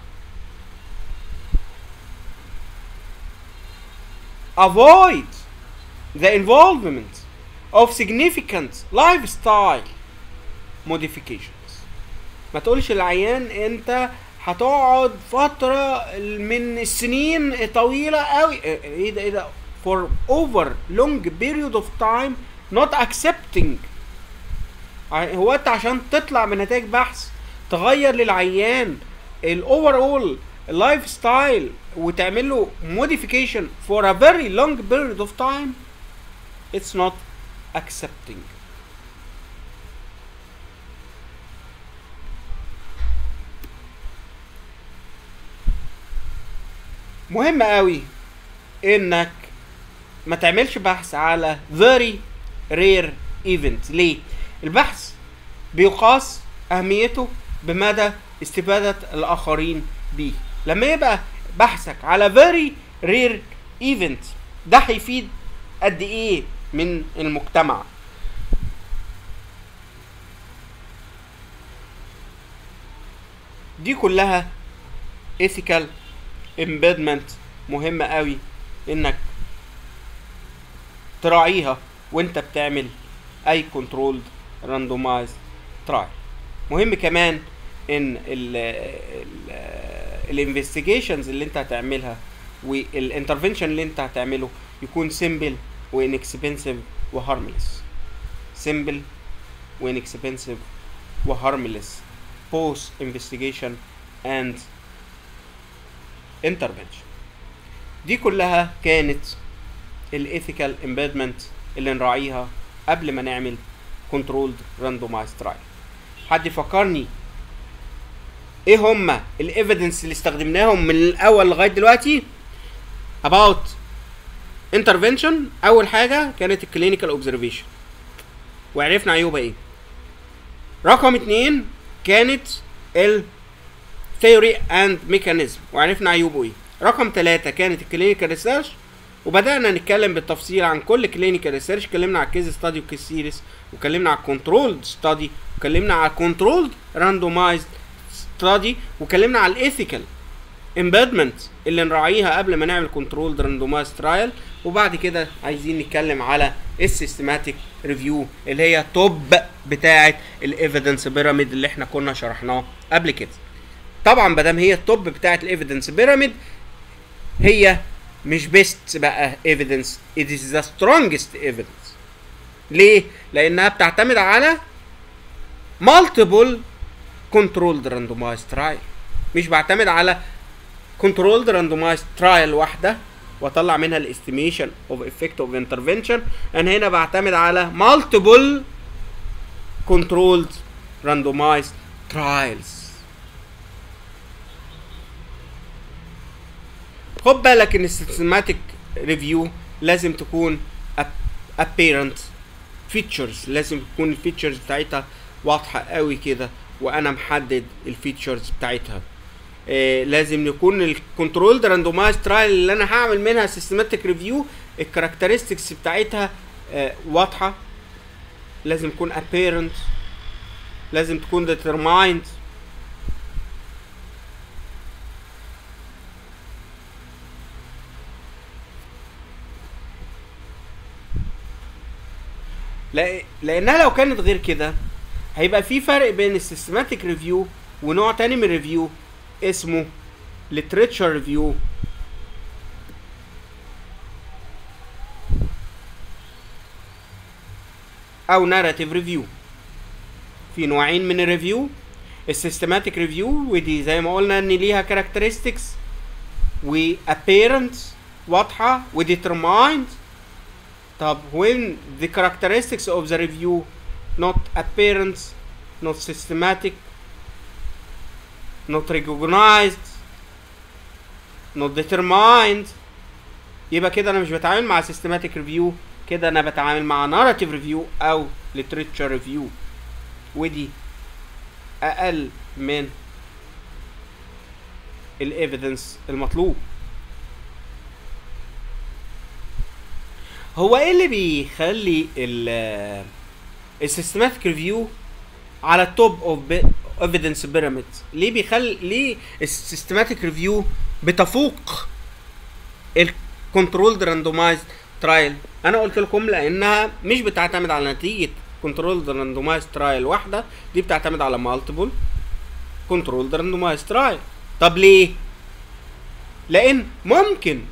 avoid the involvement of significant lifestyle modifications. ما تقولش للعيان انت هتقعد فترة من السنين طويلة قوي، ايه ده for over long period of time not accepting. هو انت عشان تطلع من نتائج بحث تغير للعيان الاوفر اول لايف ستايل وتعمل له modification for a very long period of time, it's not accepting. مهم قوي انك ما تعملش بحث على very rare event. ليه؟ البحث بيقاس اهميته بمدى استفادة الاخرين بيه. لما يبقى بحثك على very rare event، ده هيفيد قد ايه من المجتمع؟ دي كلها ethical embedment مهمة قوي انك تراعيها وانت بتعمل اي controlled randomized trial. مهم كمان ان الانفستيجيشنز اللي انت هتعملها والانترفنشن اللي انت هتعمله يكون simple وانكسبنسيف وهارملس. simple وانكسبنسيف وهارملس post investigation and intervention. دي كلها كانت الايثيكال امبيدمنت اللي نراعيها قبل ما نعمل controlled randomized trial. حد يفكرني ايه هما الايفيدنس اللي استخدمناهم من الاول لغايه دلوقتي about intervention؟ اول حاجه كانت الكلينيكال اوبزرفيشن وعرفنا عيوبها ايه. رقم 2 كانت الثيوري اند ميكانيزم وعرفنا عيوبه ايه. رقم 3 كانت الكلينيكال ريسيرش وبدانا نتكلم بالتفصيل عن كل كلينيكال ريسيرش. اتكلمنا على الكيس ستادي والكيس سيريس، واتكلمنا على الكنترولد ستادي، واتكلمنا على الكنترولد راندومايزد ستادي، واتكلمنا على الايثيكال امبيدمنت اللي نراعيها قبل ما نعمل كنترولد راندومايزد ترايل. وبعد كده عايزين نتكلم على السيستماتيك ريفيو اللي هي توب بتاعه الايفيدنس بيراميد اللي احنا كنا شرحناه قبل كده. طبعا مادام هي التوب بتاعه الايفيدنس بيراميد، هي مش بيست بقى evidence، it is the strongest evidence. ليه؟ لأنها بتعتمد على multiple controlled randomized trial. مش بعتمد على controlled randomized trial واحدة وأطلع منها ال estimation of effect of intervention. أنا هنا بعتمد على multiple controlled randomized trials. خد بالك ان السيستماتيك ريفيو لازم تكون apparent features، لازم تكون الفيتشرز بتاعتها واضحه قوي كده وانا محدد الفيتشرز بتاعتها. لازم يكون الكنترولد راندومايز ترايل اللي انا هعمل منها سيستماتيك ريفيو الكاركترستكس بتاعتها واضحه، لازم تكون apparent، لازم تكون determined. لانها لو كانت غير كده هيبقى في فرق بين السيستماتيك ريفيو ونوع تاني من الريفيو اسمه literature ريفيو، او narrative ريفيو. في نوعين من الريفيو، السيستماتيك ريفيو ودي زي ما قلنا ان ليها characteristics و apparent واضحة و determined. طب when the characteristics of the review not apparent, not systematic, not recognized, not determined، يبقى كده انا مش بتعامل مع systematic review، كده انا بتعامل مع narrative review او literature review، ودي اقل من الايفيدنس المطلوب. هو ايه اللي بيخلي السيستماتيك ريفيو على التوب اوف ايفيدنس بيراميد؟ ليه السيستماتيك ريفيو بتفوق الكنترولد راندومايزد ترايل؟ انا قلت لكم لانها مش بتعتمد على نتيجه كنترولد راندومايزد ترايل واحده، دي بتعتمد على مالتيبل كنترولد راندومايزد ترايل. طب ليه؟ لان ممكن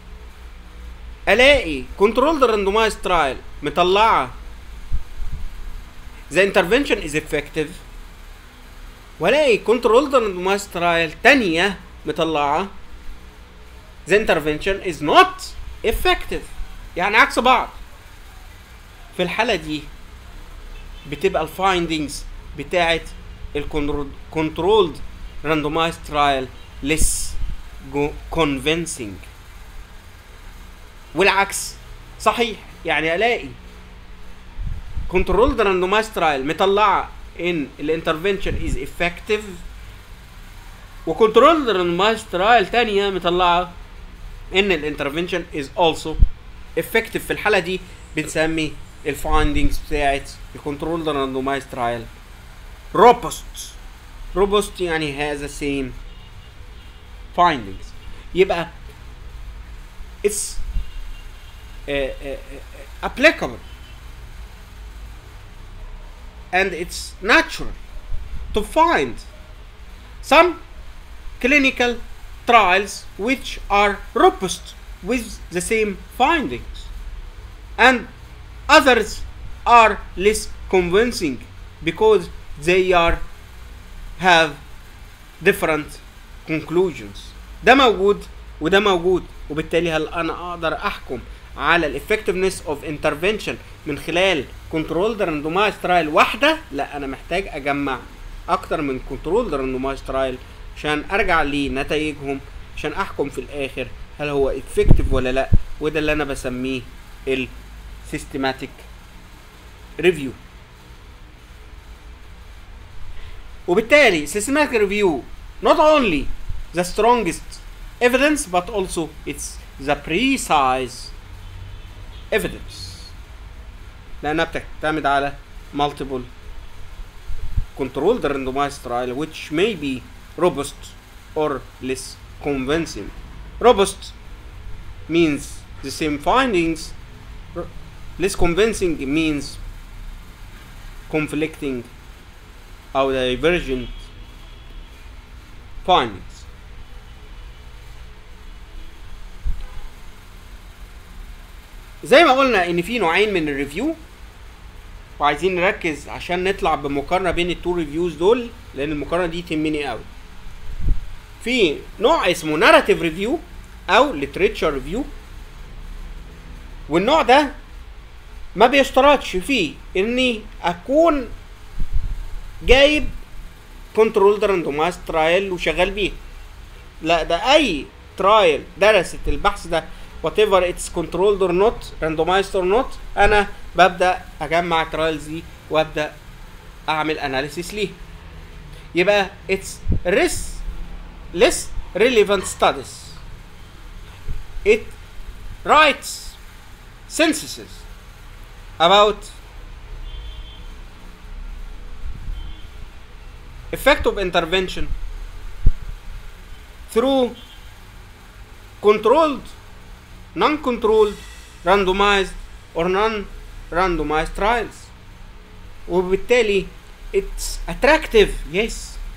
الاقي كنترولد راندومايزد ترايل مطلعه the intervention is effective، والاقي كنترولد راندومايزد ترايل تانية مطلعه the intervention is not effective، يعني عكس بعض. في الحالة دي بتبقى الفايندينجز بتاعت الكنترولد راندومايزد ترايل less convincing، والعكس صحيح. يعني الاقي كنترولد راندومايزد ترايل مطلعه ان الانترفنشن از افكتيف، وكنترولد راندومايزد ترايل تانية مطلعه ان الانترفنشن از اولسو افكتيف. في الحاله دي بنسمي الفايندينجز بتاعت الكنترولد راندومايزد ترايل روبوست يعني has the same findings. يبقى it's applicable and it's natural to find some clinical trials which are robust with the same findings and others are less convincing because they have different conclusions. ده موجود وده موجود، وبالتالي هل انا اقدر احكم على الافكتفنس اوف انترفنشن من خلال كنترولد راندومايز ترايل واحده؟ لا، انا محتاج اجمع اكتر من كنترولد راندومايز ترايل عشان ارجع لنتائجهم عشان احكم في الاخر هل هو افكتيف ولا لا، وده اللي انا بسميه السيستماتيك ريفيو. وبالتالي systematic review not only the strongest evidence but also it's the precise evidence، لأنها بتعتمد على multiple controlled randomized trial which may be robust or less convincing. Robust means the same findings, less convincing means conflicting أو divergent findings. زي ما قلنا ان في نوعين من الريفيو، وعايزين نركز عشان نطلع بمقارنه بين التو ريفيوز دول، لان المقارنه دي تهمني قوي. في نوع اسمه ناراتيف ريفيو او ليتريتشر ريفيو، والنوع ده ما بيشترطش فيه اني اكون جايب كنترولد راندومايز ترايل وشغال بيه، لا، ده اي ترايل درست البحث ده whatever it's controlled or not randomized or not، انا ببدا اجمع الترايلز دي وابدا اعمل اناليسيس ليه. يبقى it's less relevant studies. It writes synthesis about effect of intervention through controlled, non-controlled, randomized or non-randomized trials. وبالتالي it's attractive, yes.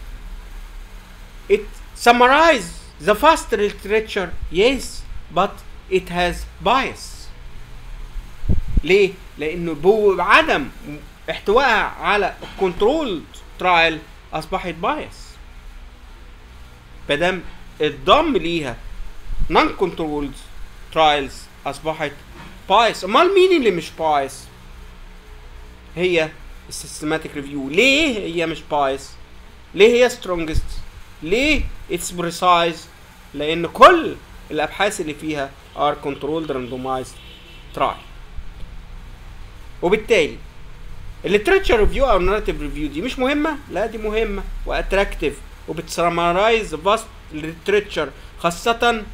It summarizes the vast literature, yes, but it has bias. ليه؟ لأنه بعدم احتوائها على controlled trial أصبحت bias. بدم الضم ليها non-controlled trials أصبحت bias. أمال مين اللي مش bias؟ هي systematic review. ليه هي مش bias؟ ليه هي strongest؟ ليه it's precise؟ لأن كل الأبحاث اللي فيها are controlled randomized trial. وبالتالي الليتراتشر ريفيو او الناراتيف ريفيو دي مش مهمه؟ لا دي مهمه واتراكتيف وبتسمرايز فاست ليتراتشر، خاصه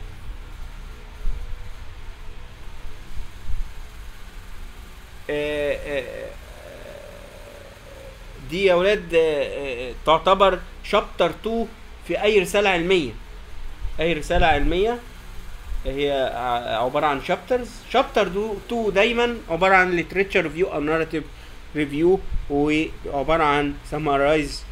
دي يا ولاد تعتبر شابتر 2 في اي رساله علميه. اي رساله علميه هي عباره عن شابترز. شابتر 2 دايما عباره عن ليتراتشر ريفيو او ناراتيف ريفيو، وعباره عن سمرايز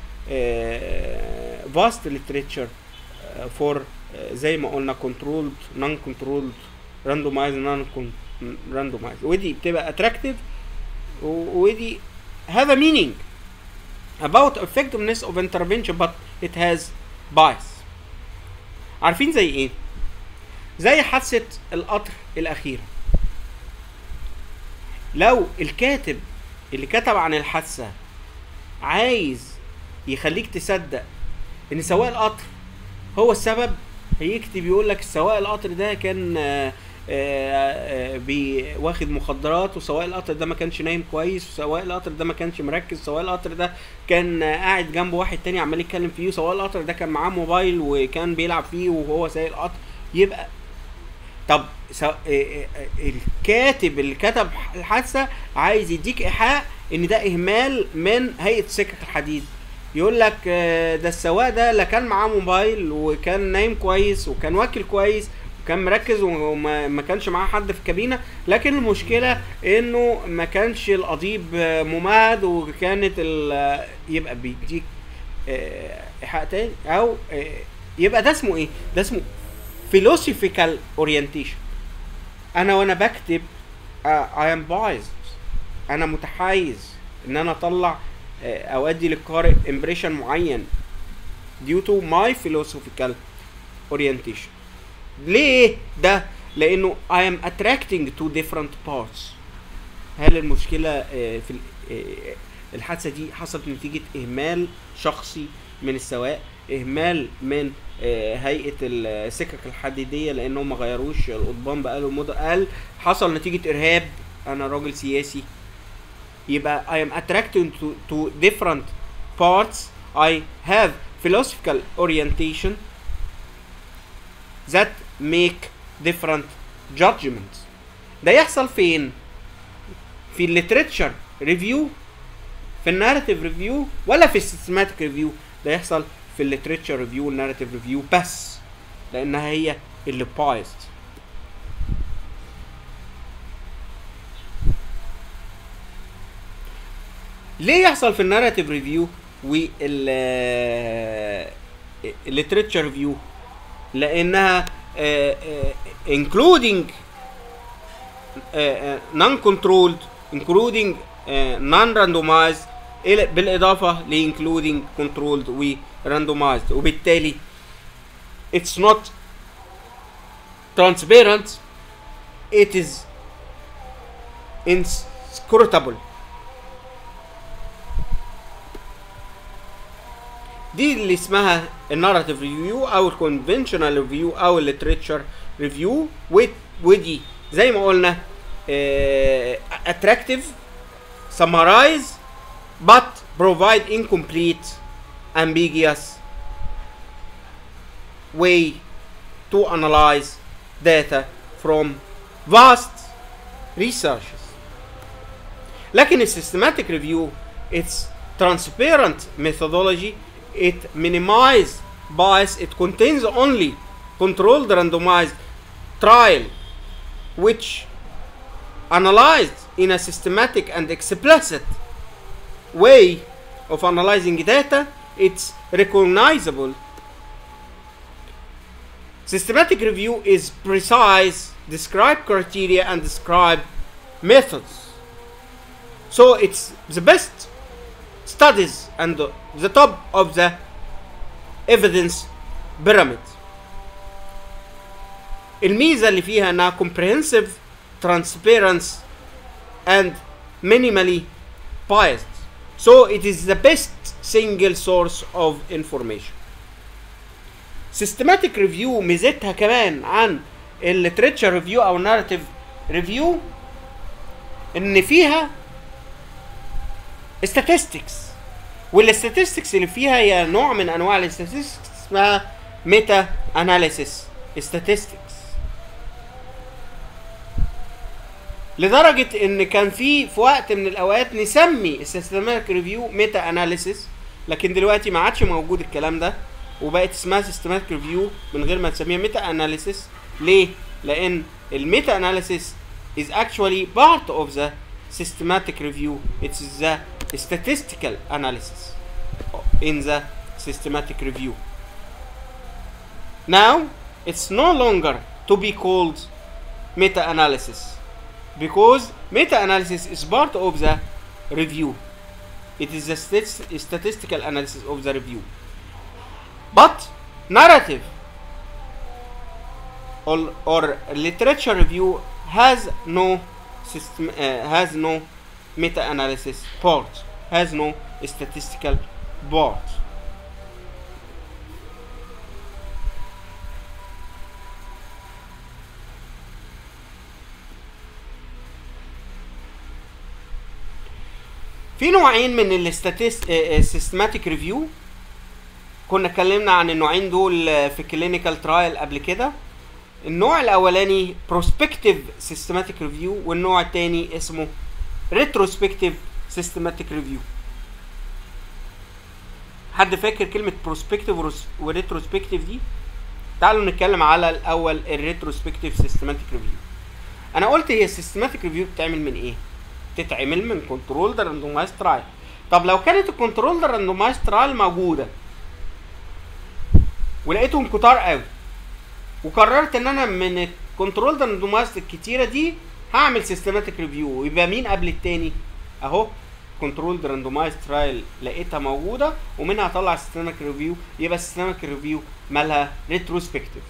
فاست ليتراتشر فور زي ما قلنا كنترولد، نون كنترولد، راندومايز، نون راندومايز. ودي بتبقى اتراكتيف، ودي have a meaning about effectiveness of intervention but it has bias. عارفين زي ايه؟ زي حادثة القطر الأخيرة. لو الكاتب اللي كتب عن الحادثة عايز يخليك تصدق إن سواق القطر هو السبب، هيكتب يقول لك سواق القطر ده كان واخد مخدرات، وسواق القطر ده ما كانش نايم كويس، وسواق القطر ده ما كانش مركز، سواق القطر ده كان قاعد جنبه واحد تاني عمال يتكلم فيه، وسواق القطر ده كان معاه موبايل وكان بيلعب فيه وهو سايق القطر. يبقى طب الكاتب اللي كتب الحادثه عايز يديك ايحاء ان ده اهمال من هيئه سكك الحديد. يقول لك ده السواق ده لا كان معاه موبايل وكان نايم كويس وكان واكل كويس وكان مركز وما كانش معاه حد في الكابينه، لكن المشكله انه ما كانش القضيب ممهد وكانت يبقى بيديك ايحاء تاني. او يبقى ده اسمه ايه؟ ده اسمه philosophical orientation. انا وانا بكتب I am biased، انا متحيز ان انا اطلع او ادي للقارئ impression معين due to my philosophical orientation. ليه ده؟ لانه I am attracting to different parts. هل المشكلة في الحادثة دي حصلت نتيجة اهمال شخصي من السواق، اهمال من هيئة السكك الحديدية لانهم ما غيروش القضبان بقاله مدة، قال حصل نتيجة ارهاب، انا راجل سياسي؟ يبقى I am attracted to different parts. I have philosophical orientation that make different judgments. ده يحصل فين؟ في الليتراتشر ريفيو، في الناراتيف ريفيو، ولا في السيستماتيك ريفيو؟ ده يحصل في الليتراتشر ريفيو والناراتيف ريفيو بس، لانها هي اللي بايست. ليه يحصل في الناراتيف ريفيو والليتراتشر ريفيو؟ لانها including non-controlled including non-randomized بالاضافه ل including controlled و randomized، وبالتالي it's not transparent, it is inscrutable. دي اللي اسمها الناراتيف ريفيو او الكونفنشنال ريفيو او الليتريتشر ريفيو. ودي زي ما قلنا attractive, summarize but provide incomplete, ambiguous way to analyze data from vast researches. لكن systematic review it's transparent methodology, it minimizes bias, it contains only controlled randomized trial which analyzed in a systematic and explicit way of analyzing data. It's recognizable. Systematic review is precise, describe criteria and describe methods. So it's the best studies and the top of the evidence pyramid. الميزة اللي فيها انها comprehensive, transparent and minimally biased. So it is the best single source of information. Systematic review ميزتها كمان عن الليتريتشر ريفيو او narrative ريفيو ان فيها statistics، والstatistics اللي فيها هي نوع من انواع الستاتستكس اسمها ميتا اناليسيس statistics. لدرجة ان كان في وقت من الاوقات نسمي السيستماتيك ريفيو ميتا اناليسيس، لكن دلوقتي ما عادش موجود الكلام ده وبقت اسمها سيستماتيك ريفيو من غير ما تسميها ميتا اناليسيس. ليه؟ لان الميتا اناليسيس is actually part of the systematic review. It's the statistical analysis in the systematic review. Now it's no longer to be called meta analysis because meta analysis is part of the review. It is the statistical analysis of the review. But narrative or literature review has no system, has no meta analysis part, has no statistical part. في نوعين من السيستماتيك ريفيو، كنا اتكلمنا عن النوعين دول في كلينيكال ترايل قبل كده. النوع الاولاني بروسبكتيف سيستماتيك ريفيو، والنوع الثاني اسمه ريتروسبكتيف سيستماتيك ريفيو. حد فاكر كلمه بروسبكتيف وريتروسبكتيف دي؟ تعالوا نتكلم على الاول الريتروسبكتيف سيستماتيك ريفيو. انا قلت هي السيستماتيك ريفيو بتتعمل من ايه؟ بتتعمل من كنترولد راندومايزد ترايل. طب لو كانت الكنترولد راندومايزد ترايل موجوده ولقيتهم كتار قوي وقررت ان انا من الكنترولد راندومايزد الكتيره دي هعمل سيستماتيك ريفيو، يبقى مين قبل التاني؟ اهو كنترولد راندومايزد ترايل لقيتها موجوده ومنها هطلع سيستماتيك ريفيو، يبقى السيستماتيك ريفيو مالها ريتروسبكتيف.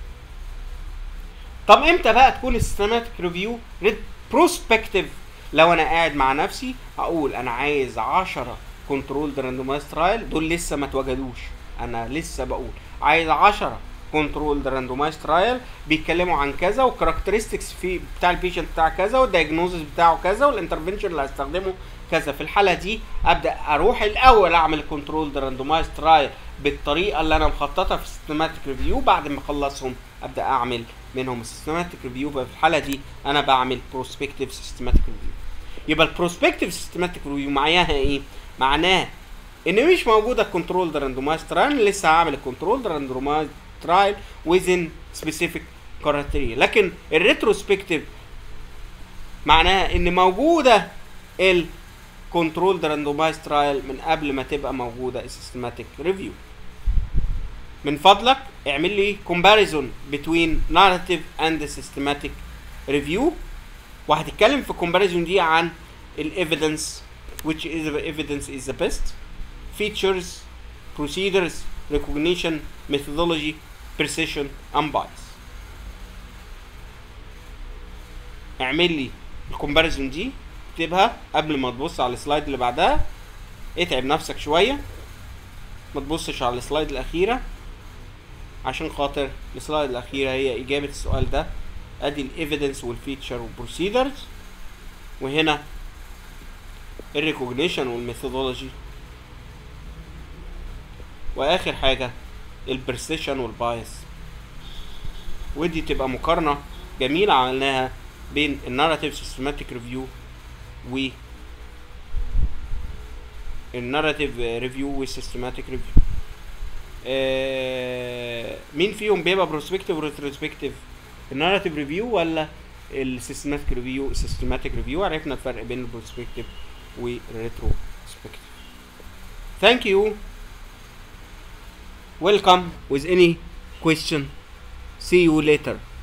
طب امتى بقى تكون السيستماتيك ريفيو بروسبكتيف؟ لو انا قاعد مع نفسي هقول انا عايز 10 كنترولد راندومايزد ترايل، دول لسه ما اتوجدوش، انا لسه بقول عايز 10 كنترولد راندومايزد ترايل بيتكلموا عن كذا والكاركترستكس في بتاع البيشنت بتاع كذا والدايجنوزس بتاعه كذا والانترفنشن اللي هستخدمه كذا. في الحاله دي ابدا اروح الاول اعمل كنترولد راندومايزد ترايل بالطريقه اللي انا مخططها في السيستماتيك ريفيو، بعد ما اخلصهم ابدا اعمل منهم السيستماتيك ريفيو. في الحاله دي انا بعمل بروسبكتيف سيستماتيك ريفيو. يبقى البروسبكتيف سيستماتيك ريفيو معناها ايه؟ معناه ان مش موجوده كنترولد راندومايزد ترايل، لسه هعمل الكنترولد راندومايزد ترايل within specific criteria. لكن الريتروسبكتيف معناها ان موجوده الكنترولد راندومايزد ترايل من قبل ما تبقى موجوده السيستماتيك ريفيو. من فضلك اعمل لي comparison between narrative and systematic review، وهتتكلم في comparison دي عن evidence which is the evidence is the best, features, procedures, recognition, methodology, precision and bias. اعمل لي الكومباريزون دي، اكتبها قبل ما تبص على السلايد اللي بعدها، اتعب نفسك شويه ما تبصش على السلايد الاخيره عشان خاطر السلايد الاخيره هي اجابه السؤال ده. ادي الايفيدنس والفيتشر والبروسيدرز، وهنا الريكوجنيشن والميثودولوجي، واخر حاجه البرسيشن والبايس. ودي تبقى مقارنه جميله عملناها بين الناراتيف سيستماتيك ريفيو و الناراتيف ريفيو والسيستماتيك ريفيو. مين فيهم بيبقى بروسبكتيف وريتروسبكتيف؟ الناراتيف ريفيو ولا السيستماتيك ريفيو؟ السيستماتيك ريفيو. عرفنا الفرق بين البروسبكتيف والريتروسبكتيف. Thank you. Welcome with any question. See you later.